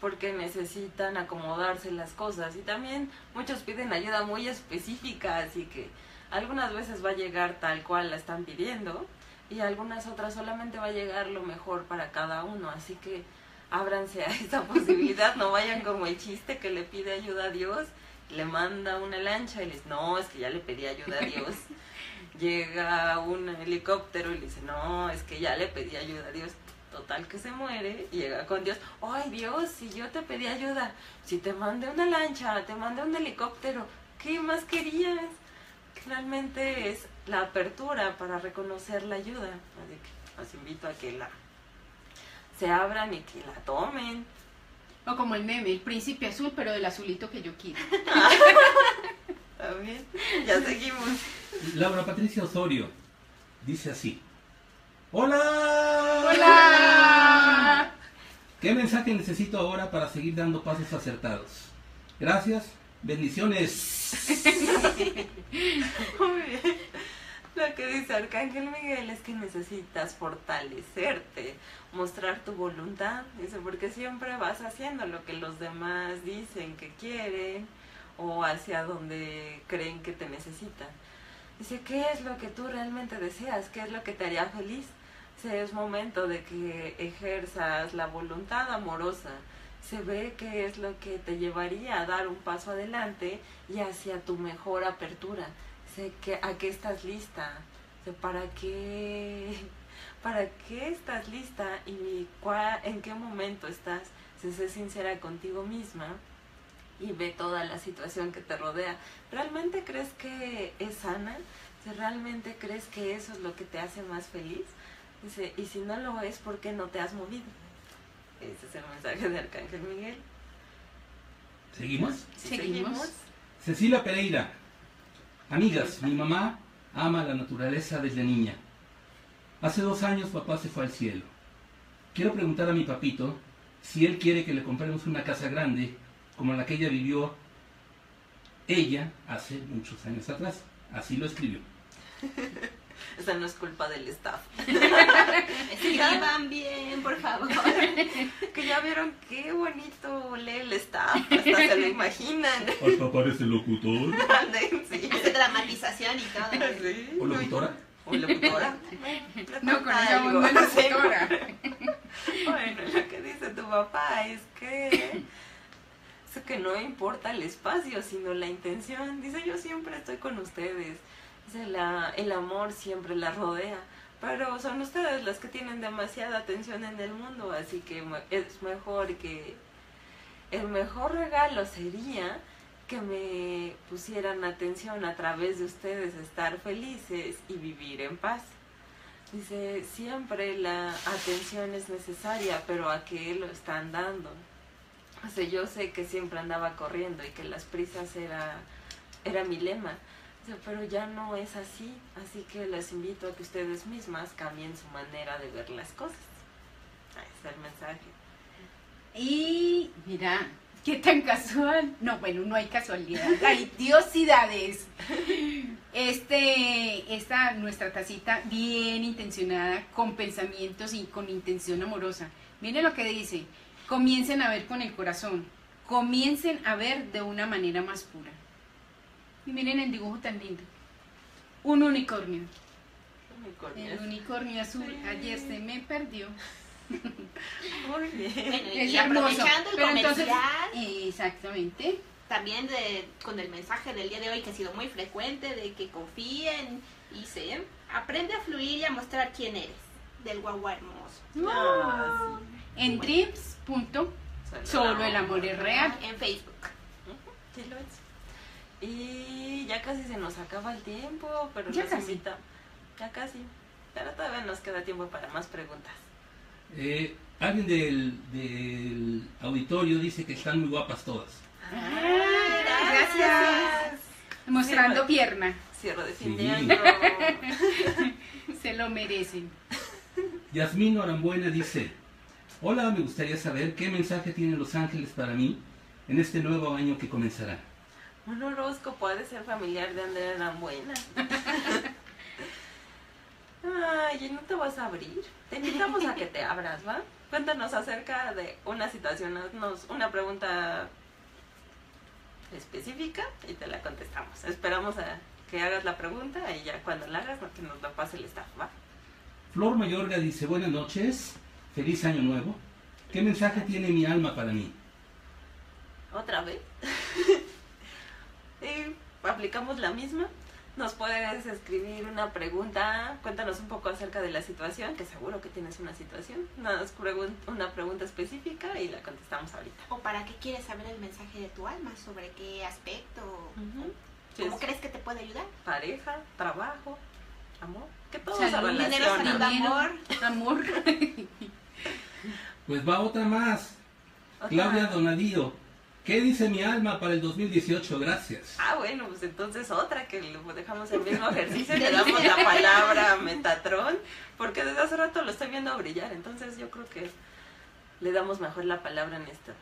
[SPEAKER 1] porque necesitan acomodarse las cosas. Y también muchos piden ayuda muy específica, así que algunas veces va a llegar tal cual la están pidiendo y algunas otras solamente va a llegar lo mejor para cada uno. Así que ábranse a esta posibilidad, no vayan como el chiste que le pide ayuda a Dios, le manda una lancha y le dice, no, es que ya le pedí ayuda a Dios. Llega un helicóptero y le dice, no, es que ya le pedí ayuda a Dios. Total que se muere, llega con Dios, ay Dios, si yo te pedí ayuda, si te mandé una lancha, te mandé un helicóptero, ¿qué más querías? Realmente es la apertura para reconocer la ayuda, así que los invito a que se abran y que la tomen.
[SPEAKER 2] O como el meme, el príncipe azul, pero del azulito que yo quiero.
[SPEAKER 1] También, ya seguimos.
[SPEAKER 4] Laura Patricia Osorio dice así. ¡Hola!
[SPEAKER 2] ¡Hola!
[SPEAKER 4] ¿Qué mensaje necesito ahora para seguir dando pasos acertados? Gracias, bendiciones.
[SPEAKER 1] Muy bien. Lo que dice Arcángel Miguel es que necesitas fortalecerte, mostrar tu voluntad, dice, porque siempre vas haciendo lo que los demás dicen que quieren o hacia donde creen que te necesitan. Dice, ¿qué es lo que tú realmente deseas? ¿Qué es lo que te haría feliz? Dice, es momento de que ejerzas la voluntad amorosa. Se ve qué es lo que te llevaría a dar un paso adelante y hacia tu mejor apertura. Dice, ¿a qué estás lista? Dice, ¿para qué estás lista? ¿Y en qué momento estás? Dice, sé sincera contigo misma y ve toda la situación que te rodea. ¿Realmente crees que es sana? Dice, ¿realmente crees que eso es lo que te hace más feliz? Dice, y si no lo es, ¿por qué no te has movido? Ese es el mensaje de Arcángel Miguel.
[SPEAKER 4] ¿Seguimos?
[SPEAKER 1] Sí,
[SPEAKER 2] Seguimos.
[SPEAKER 4] Cecilia Pereira. Amigas, mi mamá ama la naturaleza desde niña. Hace 2 años papá se fue al cielo. Quiero preguntar a mi papito si él quiere que le compremos una casa grande como la que ella vivió hace muchos años atrás. Así lo escribió.
[SPEAKER 1] Esa no es culpa del staff.
[SPEAKER 3] Escriban bien, por favor.
[SPEAKER 1] Que ya vieron qué bonito lee el staff, hasta se lo imaginan.
[SPEAKER 4] Hasta parece locutor.
[SPEAKER 1] Sí.
[SPEAKER 3] Hace dramatización y todo.
[SPEAKER 1] Sí.
[SPEAKER 4] ¿O locutora?
[SPEAKER 1] O locutora.
[SPEAKER 2] No, con esa voz no es locutora.
[SPEAKER 1] Bueno, lo que dice tu papá es que no importa el espacio, sino la intención. Dice, yo siempre estoy con ustedes. Dice, el amor siempre la rodea. Pero son ustedes las que tienen demasiada atención en el mundo, así que es mejor que... El mejor regalo sería que me pusieran atención a través de ustedes, estar felices y vivir en paz. Dice, siempre la atención es necesaria, pero ¿a qué lo están dando? O sea, yo sé que siempre andaba corriendo y que las prisas era mi lema. Dice, pero ya no es así, así que les invito a que ustedes mismas cambien su manera de ver las cosas. Ese es el mensaje.
[SPEAKER 2] Y mira, qué tan casual. No, bueno, no hay casualidad, hay diosidades. Esta nuestra tacita bien intencionada, con pensamientos y con intención amorosa. Miren lo que dice, comiencen a ver con el corazón, comiencen a ver de una manera más pura. Y miren el dibujo tan lindo. Un unicornio. El unicornio azul,
[SPEAKER 1] Sí.
[SPEAKER 2] ayer se me perdió.
[SPEAKER 1] Muy bien.
[SPEAKER 3] Bueno,
[SPEAKER 2] Es
[SPEAKER 3] y
[SPEAKER 2] hermoso.
[SPEAKER 3] aprovechando el
[SPEAKER 2] Pero entonces,
[SPEAKER 3] comercial,
[SPEAKER 2] exactamente.
[SPEAKER 3] también con el mensaje del día de hoy que ha sido muy frecuente de que confíen y sean, aprende a fluir y a mostrar quién eres, del guagua hermoso.
[SPEAKER 1] Ah,
[SPEAKER 2] En Dreams. Solo el amor es real.
[SPEAKER 3] En Facebook.
[SPEAKER 1] Sí lo es. Y ya casi se nos acaba el tiempo, pero
[SPEAKER 2] Ya
[SPEAKER 1] los
[SPEAKER 2] casi.
[SPEAKER 1] invita. Ya casi. Pero todavía nos queda tiempo para más preguntas.
[SPEAKER 4] Alguien del auditorio dice que están muy guapas todas.
[SPEAKER 2] Gracias. Mostrando
[SPEAKER 1] Sí,
[SPEAKER 2] pierna.
[SPEAKER 1] Cierre de fin
[SPEAKER 4] Sí.
[SPEAKER 1] de año.
[SPEAKER 2] Se lo merecen.
[SPEAKER 4] Yasmín Norambuena dice, hola, me gustaría saber qué mensaje tienen los ángeles para mí en este nuevo año que comenzará.
[SPEAKER 1] Un horóscopo ha de ser familiar de Andrea Norambuena. Ay, ¿y no te vas a abrir? Te invitamos a que te abras, ¿va? Cuéntanos acerca de una situación, haznos una pregunta específica y te la contestamos. Esperamos a que hagas la pregunta y ya cuando la hagas, que nos la pase el staff, ¿va?
[SPEAKER 4] Flor Mayorga dice, buenas noches, feliz año nuevo. ¿Qué mensaje tiene mi alma para mí?
[SPEAKER 1] ¿Otra vez? Y aplicamos la misma. Nos puedes escribir una pregunta, cuéntanos un poco acerca de la situación, que seguro que tienes una situación, una pregunta específica y la contestamos ahorita.
[SPEAKER 3] O para qué quieres saber el mensaje de tu alma, sobre qué aspecto, ¿cómo crees que te puede ayudar?
[SPEAKER 1] Pareja, trabajo, amor, que todo
[SPEAKER 2] Salud,
[SPEAKER 1] se relaciona.
[SPEAKER 3] dinero, salud, amor.
[SPEAKER 4] Pues va otra más.
[SPEAKER 1] Otra.
[SPEAKER 4] Claudia Donadío, ¿qué dice mi alma para el 2018? Gracias.
[SPEAKER 1] Ah, bueno, pues entonces otra que le dejamos el mismo ejercicio y le damos la palabra Metatron, porque desde hace rato lo estoy viendo brillar, entonces yo creo que le damos mejor la palabra en esto.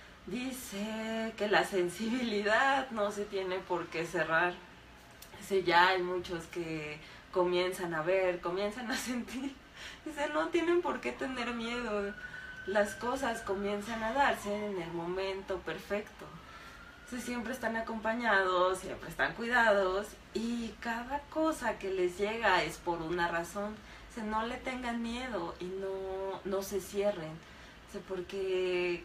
[SPEAKER 1] Dice que la sensibilidad no se tiene por qué cerrar. Dice, ya hay muchos que comienzan a ver, comienzan a sentir. Dice, no tienen por qué tener miedo. Las cosas comienzan a darse en el momento perfecto. Siempre están acompañados, siempre están cuidados y cada cosa que les llega es por una razón. No le tengan miedo y no se cierren, porque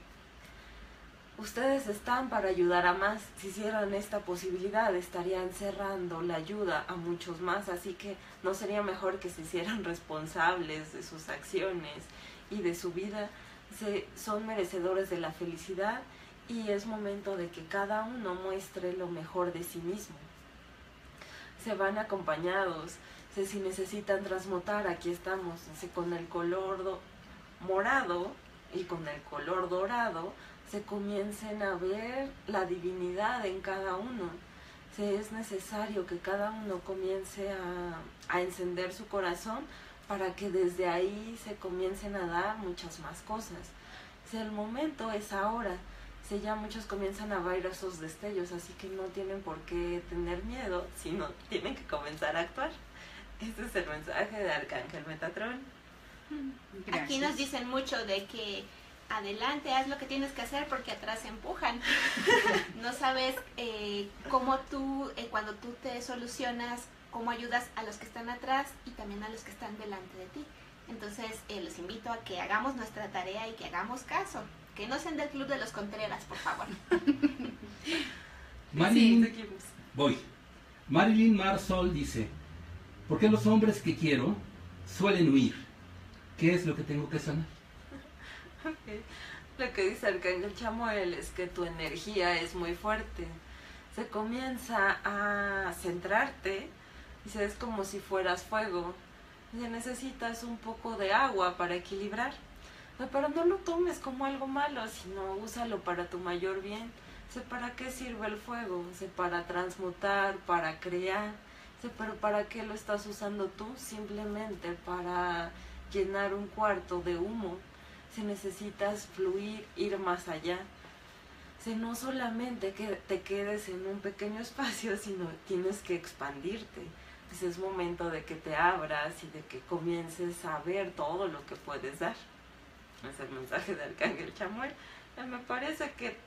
[SPEAKER 1] ustedes están para ayudar a más. Si cierran esta posibilidad estarían cerrando la ayuda a muchos más, así que no sería mejor que se hicieran responsables de sus acciones y de su vida. Son merecedores de la felicidad y es momento de que cada uno muestre lo mejor de sí mismo. Se van acompañados, si necesitan transmutar, aquí estamos, con el color morado y con el color dorado, se comiencen a ver la divinidad en cada uno. Es necesario que cada uno comience a encender su corazón para que desde ahí se comiencen a dar muchas más cosas. El momento es ahora. Ya muchos comienzan a ver esos destellos, así que no tienen por qué tener miedo, sino tienen que comenzar a actuar. Este es el mensaje de Arcángel Metatron.
[SPEAKER 2] Gracias.
[SPEAKER 3] Aquí nos dicen mucho de que adelante, haz lo que tienes que hacer porque atrás se empujan. No sabes cómo tú, cuando tú te solucionas, cómo ayudas a los que están atrás y también a los que están delante de ti. Entonces, los invito a que hagamos nuestra tarea y que hagamos caso. Que no sean del club de los Contreras, por favor.
[SPEAKER 4] Marilyn Marsol dice, ¿por qué los hombres que quiero suelen huir? ¿Qué es lo que tengo que sanar?
[SPEAKER 1] Okay. Lo que dice Arcángel Chamuel es que tu energía es muy fuerte. Se comienza a centrarte y es como si fueras fuego. Necesitas un poco de agua para equilibrar. Pero no lo tomes como algo malo, sino úsalo para tu mayor bien. ¿Para qué sirve el fuego? Para transmutar, para crear. Pero ¿para qué lo estás usando tú? Simplemente para llenar un cuarto de humo. Necesitas fluir, ir más allá. No solamente que te quedes en un pequeño espacio, sino tienes que expandirte. Es momento de que te abras y de que comiences a ver todo lo que puedes dar. Es el mensaje de Arcángel Chamuel. Me parece que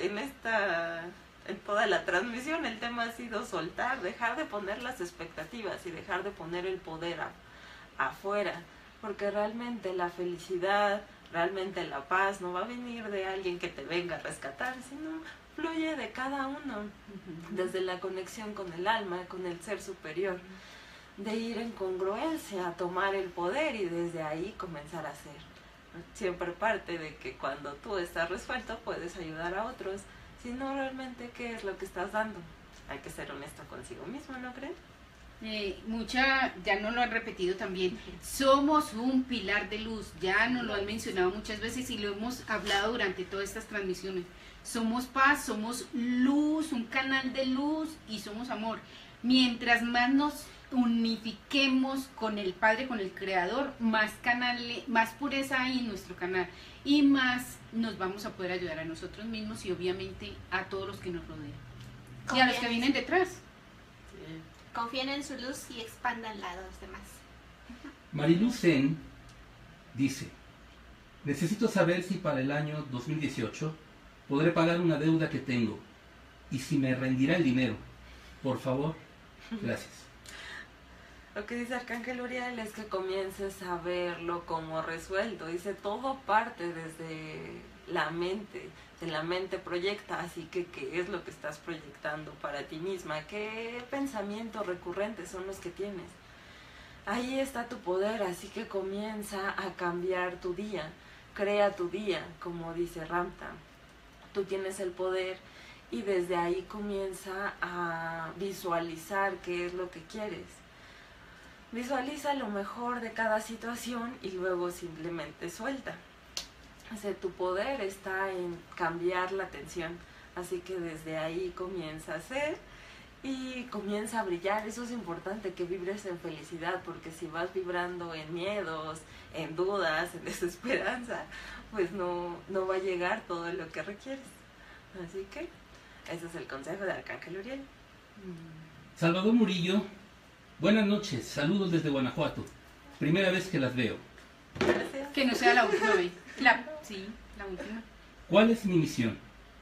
[SPEAKER 1] en toda la transmisión el tema ha sido soltar, dejar de poner las expectativas y dejar de poner el poder afuera, porque realmente la felicidad, realmente la paz no va a venir de alguien que te venga a rescatar, sino fluye de cada uno, desde la conexión con el alma, con el ser superior, de ir en congruencia, a tomar el poder y desde ahí comenzar a hacer. Siempre parte de que cuando tú estás resuelto puedes ayudar a otros, sino realmente qué es lo que estás dando. Hay que ser honesto consigo mismo, ¿no creen?
[SPEAKER 2] Ya no lo han repetido también, somos un pilar de luz, ya nos lo han mencionado muchas veces y lo hemos hablado durante todas estas transmisiones. Somos paz, somos luz, un canal de luz y somos amor. Mientras más nos unifiquemos con el Padre, con el Creador, más pureza hay en nuestro canal y más nos vamos a poder ayudar a nosotros mismos y obviamente a todos los que nos rodean y a los que vienen detrás.
[SPEAKER 3] Confíen en su luz y expándanla a los demás.
[SPEAKER 4] Marilu Zen dice, Necesito saber si para el año 2018 podré pagar una deuda que tengo y si me rendirá el dinero. Por favor, gracias.
[SPEAKER 1] Lo que dice Arcángel Uriel es que comiences a verlo como resuelto. Dice, todo parte desde la mente. De la mente proyecta, así que ¿qué es lo que estás proyectando para ti misma? ¿Qué pensamientos recurrentes son los que tienes? Ahí está tu poder, así que comienza a cambiar tu día. Crea tu día, como dice Ramta. Tú tienes el poder y desde ahí comienza a visualizar qué es lo que quieres. Visualiza lo mejor de cada situación y luego simplemente suelta. O sea, tu poder está en cambiar la atención, así que desde ahí comienza a hacer y comienza a brillar. Eso es importante, que vibres en felicidad, porque si vas vibrando en miedos, en dudas, en desesperanza, pues no va a llegar todo lo que requieres. Así que ese es el consejo de Arcángel Uriel.
[SPEAKER 4] Salvador Murillo, buenas noches, saludos desde Guanajuato. Primera vez que las veo.
[SPEAKER 1] Gracias.
[SPEAKER 2] Que no sea la última vez. Sí, la última.
[SPEAKER 4] ¿Cuál es mi misión?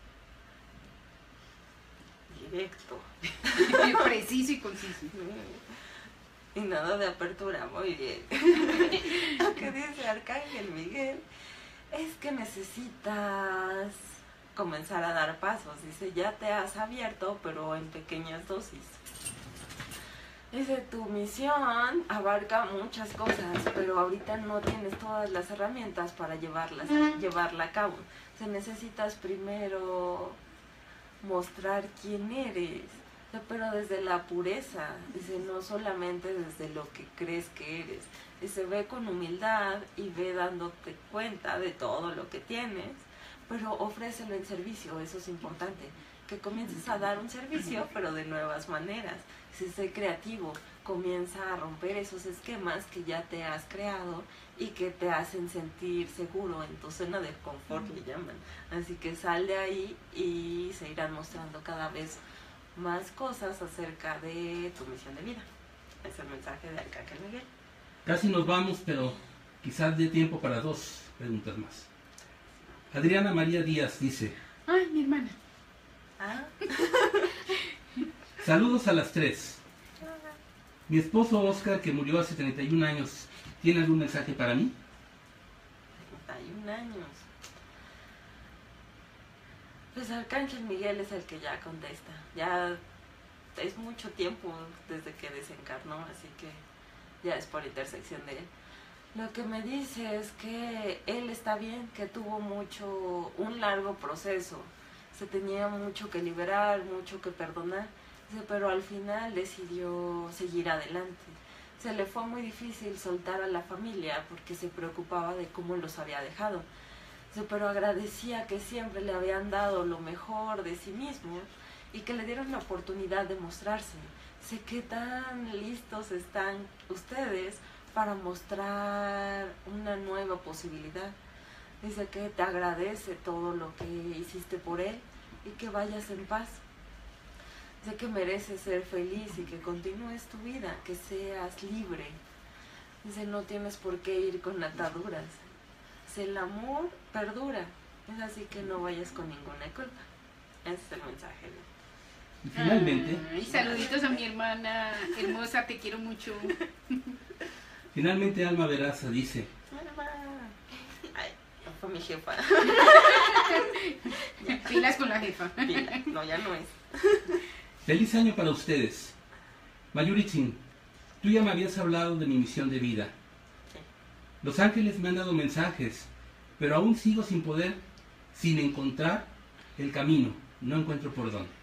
[SPEAKER 1] Directo.
[SPEAKER 2] Preciso y conciso.
[SPEAKER 1] Y nada de apertura, muy bien. Lo que dice Arcángel Miguel es que necesitas comenzar a dar pasos. Dice, ya te has abierto, pero en pequeñas dosis. Dice, tu misión abarca muchas cosas, pero ahorita no tienes todas las herramientas para llevarla a cabo. O sea, necesitas primero mostrar quién eres, pero desde la pureza. Dice, no solamente desde lo que crees que eres. Dice, ve con humildad y ve dándote cuenta de todo lo que tienes, pero ofrécelo en servicio. Eso es importante, que comiences a dar un servicio, pero de nuevas maneras. Si sé creativo, comienza a romper esos esquemas que ya te has creado y que te hacen sentir seguro en tu zona de confort, le llaman. Así que sal de ahí y se irán mostrando cada vez más cosas acerca de tu misión de vida. Es el mensaje de Arcángel Miguel.
[SPEAKER 4] Casi nos vamos, pero quizás dé tiempo para 2 preguntas más. Adriana María Díaz dice,
[SPEAKER 2] Ay, mi hermana.
[SPEAKER 1] Ah,
[SPEAKER 4] saludos a las 3. Mi esposo Oscar, que murió hace 31 años, ¿tiene algún mensaje para mí?
[SPEAKER 1] 31 años. Pues Arcángel Miguel es el que ya contesta. Ya es mucho tiempo desde que desencarnó, así que ya es por intersección de él. Lo que me dice es que él está bien, que tuvo un largo proceso. Se tenía mucho que liberar, mucho que perdonar, pero al final decidió seguir adelante. Se le fue muy difícil soltar a la familia porque se preocupaba de cómo los había dejado. Pero agradecía que siempre le habían dado lo mejor de sí mismo y que le dieron la oportunidad de mostrarse. Sé qué tan listos están ustedes para mostrar una nueva posibilidad. Dice que te agradece todo lo que hiciste por él y que vayas en paz. Dice que mereces ser feliz y que continúes tu vida, que seas libre. Dice, no tienes por qué ir con ataduras. Dice, el amor perdura. Es así que no vayas con ninguna culpa. Ese es el mensaje.
[SPEAKER 4] Y finalmente,
[SPEAKER 2] Ay, saluditos a mi hermana hermosa, te quiero mucho.
[SPEAKER 4] finalmente Alma Veraza dice,
[SPEAKER 1] Ay, no fue mi jefa.
[SPEAKER 2] Pilas con la jefa.
[SPEAKER 1] Pila. No, ya no es.
[SPEAKER 4] feliz año para ustedes. Mayurichin, tú ya me habías hablado de mi misión de vida.
[SPEAKER 1] Sí.
[SPEAKER 4] Los ángeles me han dado mensajes, pero aún sigo sin encontrar el camino. No encuentro por dónde.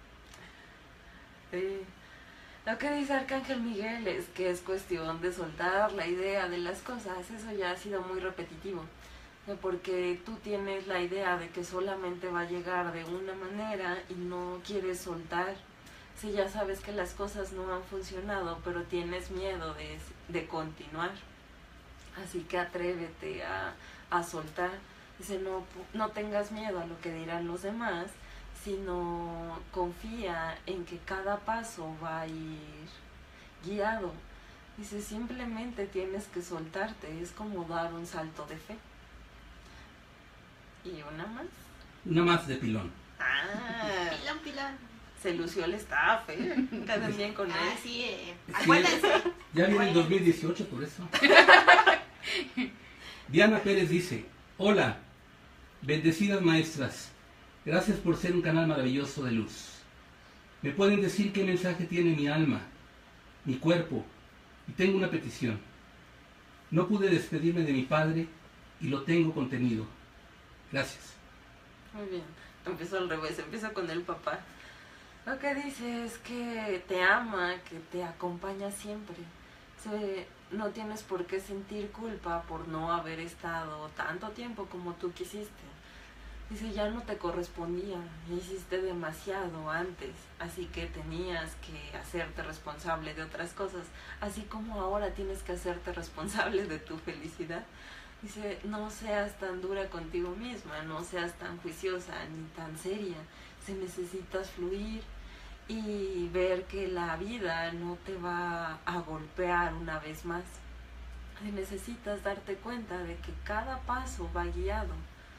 [SPEAKER 1] Sí. Lo que dice Arcángel Miguel es que es cuestión de soltar la idea de las cosas. Eso ya ha sido muy repetitivo, porque tú tienes la idea de que solamente va a llegar de una manera y no quieres soltar. Si ya sabes que las cosas no han funcionado, pero tienes miedo de continuar. Así que atrévete a soltar. Dice, no tengas miedo a lo que dirán los demás, sino confía en que cada paso va a ir guiado. Dice, simplemente tienes que soltarte, es como dar un salto de fe. ¿Y una más?
[SPEAKER 4] Una más de pilón.
[SPEAKER 1] Ah,
[SPEAKER 3] Pilón.
[SPEAKER 1] se lució el staff, Quedan bien con él.
[SPEAKER 3] Ah, sí,
[SPEAKER 4] Sí,
[SPEAKER 3] acuérdense.
[SPEAKER 4] ya viene el 2018 por eso. Diana Pérez dice, hola, bendecidas maestras, gracias por ser un canal maravilloso de luz. ¿Me pueden decir qué mensaje tiene mi alma, mi cuerpo? Y tengo una petición. No pude despedirme de mi padre y lo tengo contenido. Gracias.
[SPEAKER 1] Muy bien. Empiezo al revés, empiezo con el papá. Lo que dice es que te ama, que te acompaña siempre. No tienes por qué sentir culpa por no haber estado tanto tiempo como tú quisiste. Dice, ya no te correspondía, hiciste demasiado antes, así que tenías que hacerte responsable de otras cosas, así como ahora tienes que hacerte responsable de tu felicidad. Dice, no seas tan dura contigo misma, no seas tan juiciosa ni tan seria, necesitas fluir y ver que la vida no te va a golpear una vez más. Necesitas darte cuenta de que cada paso va guiado.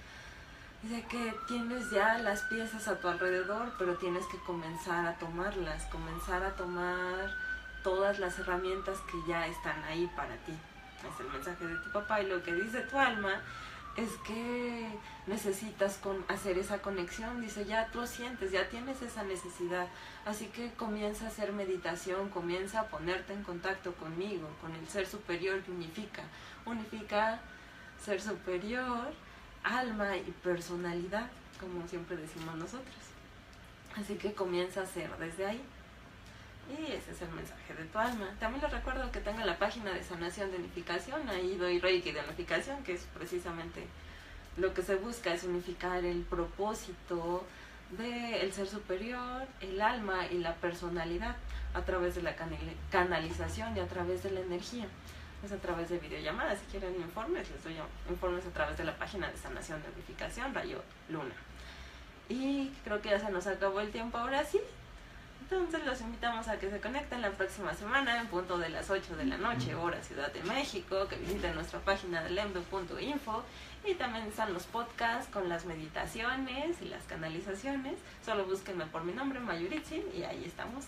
[SPEAKER 1] De que tienes ya las piezas a tu alrededor, pero tienes que comenzar a tomarlas, comenzar a tomar todas las herramientas que ya están ahí para ti. Es el mensaje de tu papá, y lo que dice tu alma es que necesitas hacer esa conexión. Dice, ya tú sientes, ya tienes esa necesidad, así que comienza a hacer meditación, comienza a ponerte en contacto conmigo, con el ser superior que unifica ser superior, alma y personalidad, como siempre decimos nosotros. Así que comienza a hacer desde ahí. Y ese es el mensaje de tu alma. También les recuerdo que tengo la página de sanación de unificación. Ahí doy Reiki de unificación, que es precisamente lo que se busca, es unificar el propósito del ser superior, el alma y la personalidad a través de la canalización y a través de la energía. Es a través de videollamadas. Si quieren informes, les doy informes a través de la página de sanación de unificación, Rayo Luna. Y creo que ya se nos acabó el tiempo ahora sí. Entonces los invitamos a que se conecten la próxima semana en punto de las 8 de la noche, hora Ciudad de México, que visiten nuestra página de lembe.info, y también están los podcasts con las meditaciones y las canalizaciones. Solo búsquenme por mi nombre, Mayuritsin, y ahí estamos.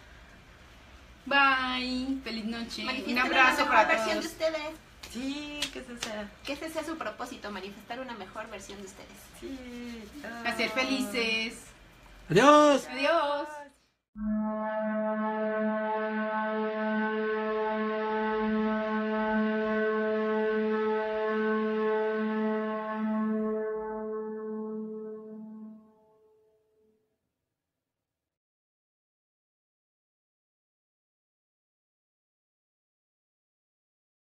[SPEAKER 2] Bye, feliz noche.
[SPEAKER 3] Manifiesten
[SPEAKER 2] Un abrazo
[SPEAKER 3] una
[SPEAKER 2] para
[SPEAKER 3] mejor versión
[SPEAKER 2] todos.
[SPEAKER 3] de ustedes.
[SPEAKER 1] Sí, que ese sea.
[SPEAKER 3] Que ese sea su propósito, manifestar una mejor versión de ustedes.
[SPEAKER 1] Sí.
[SPEAKER 2] A ser felices.
[SPEAKER 4] Adiós.
[SPEAKER 2] Adiós.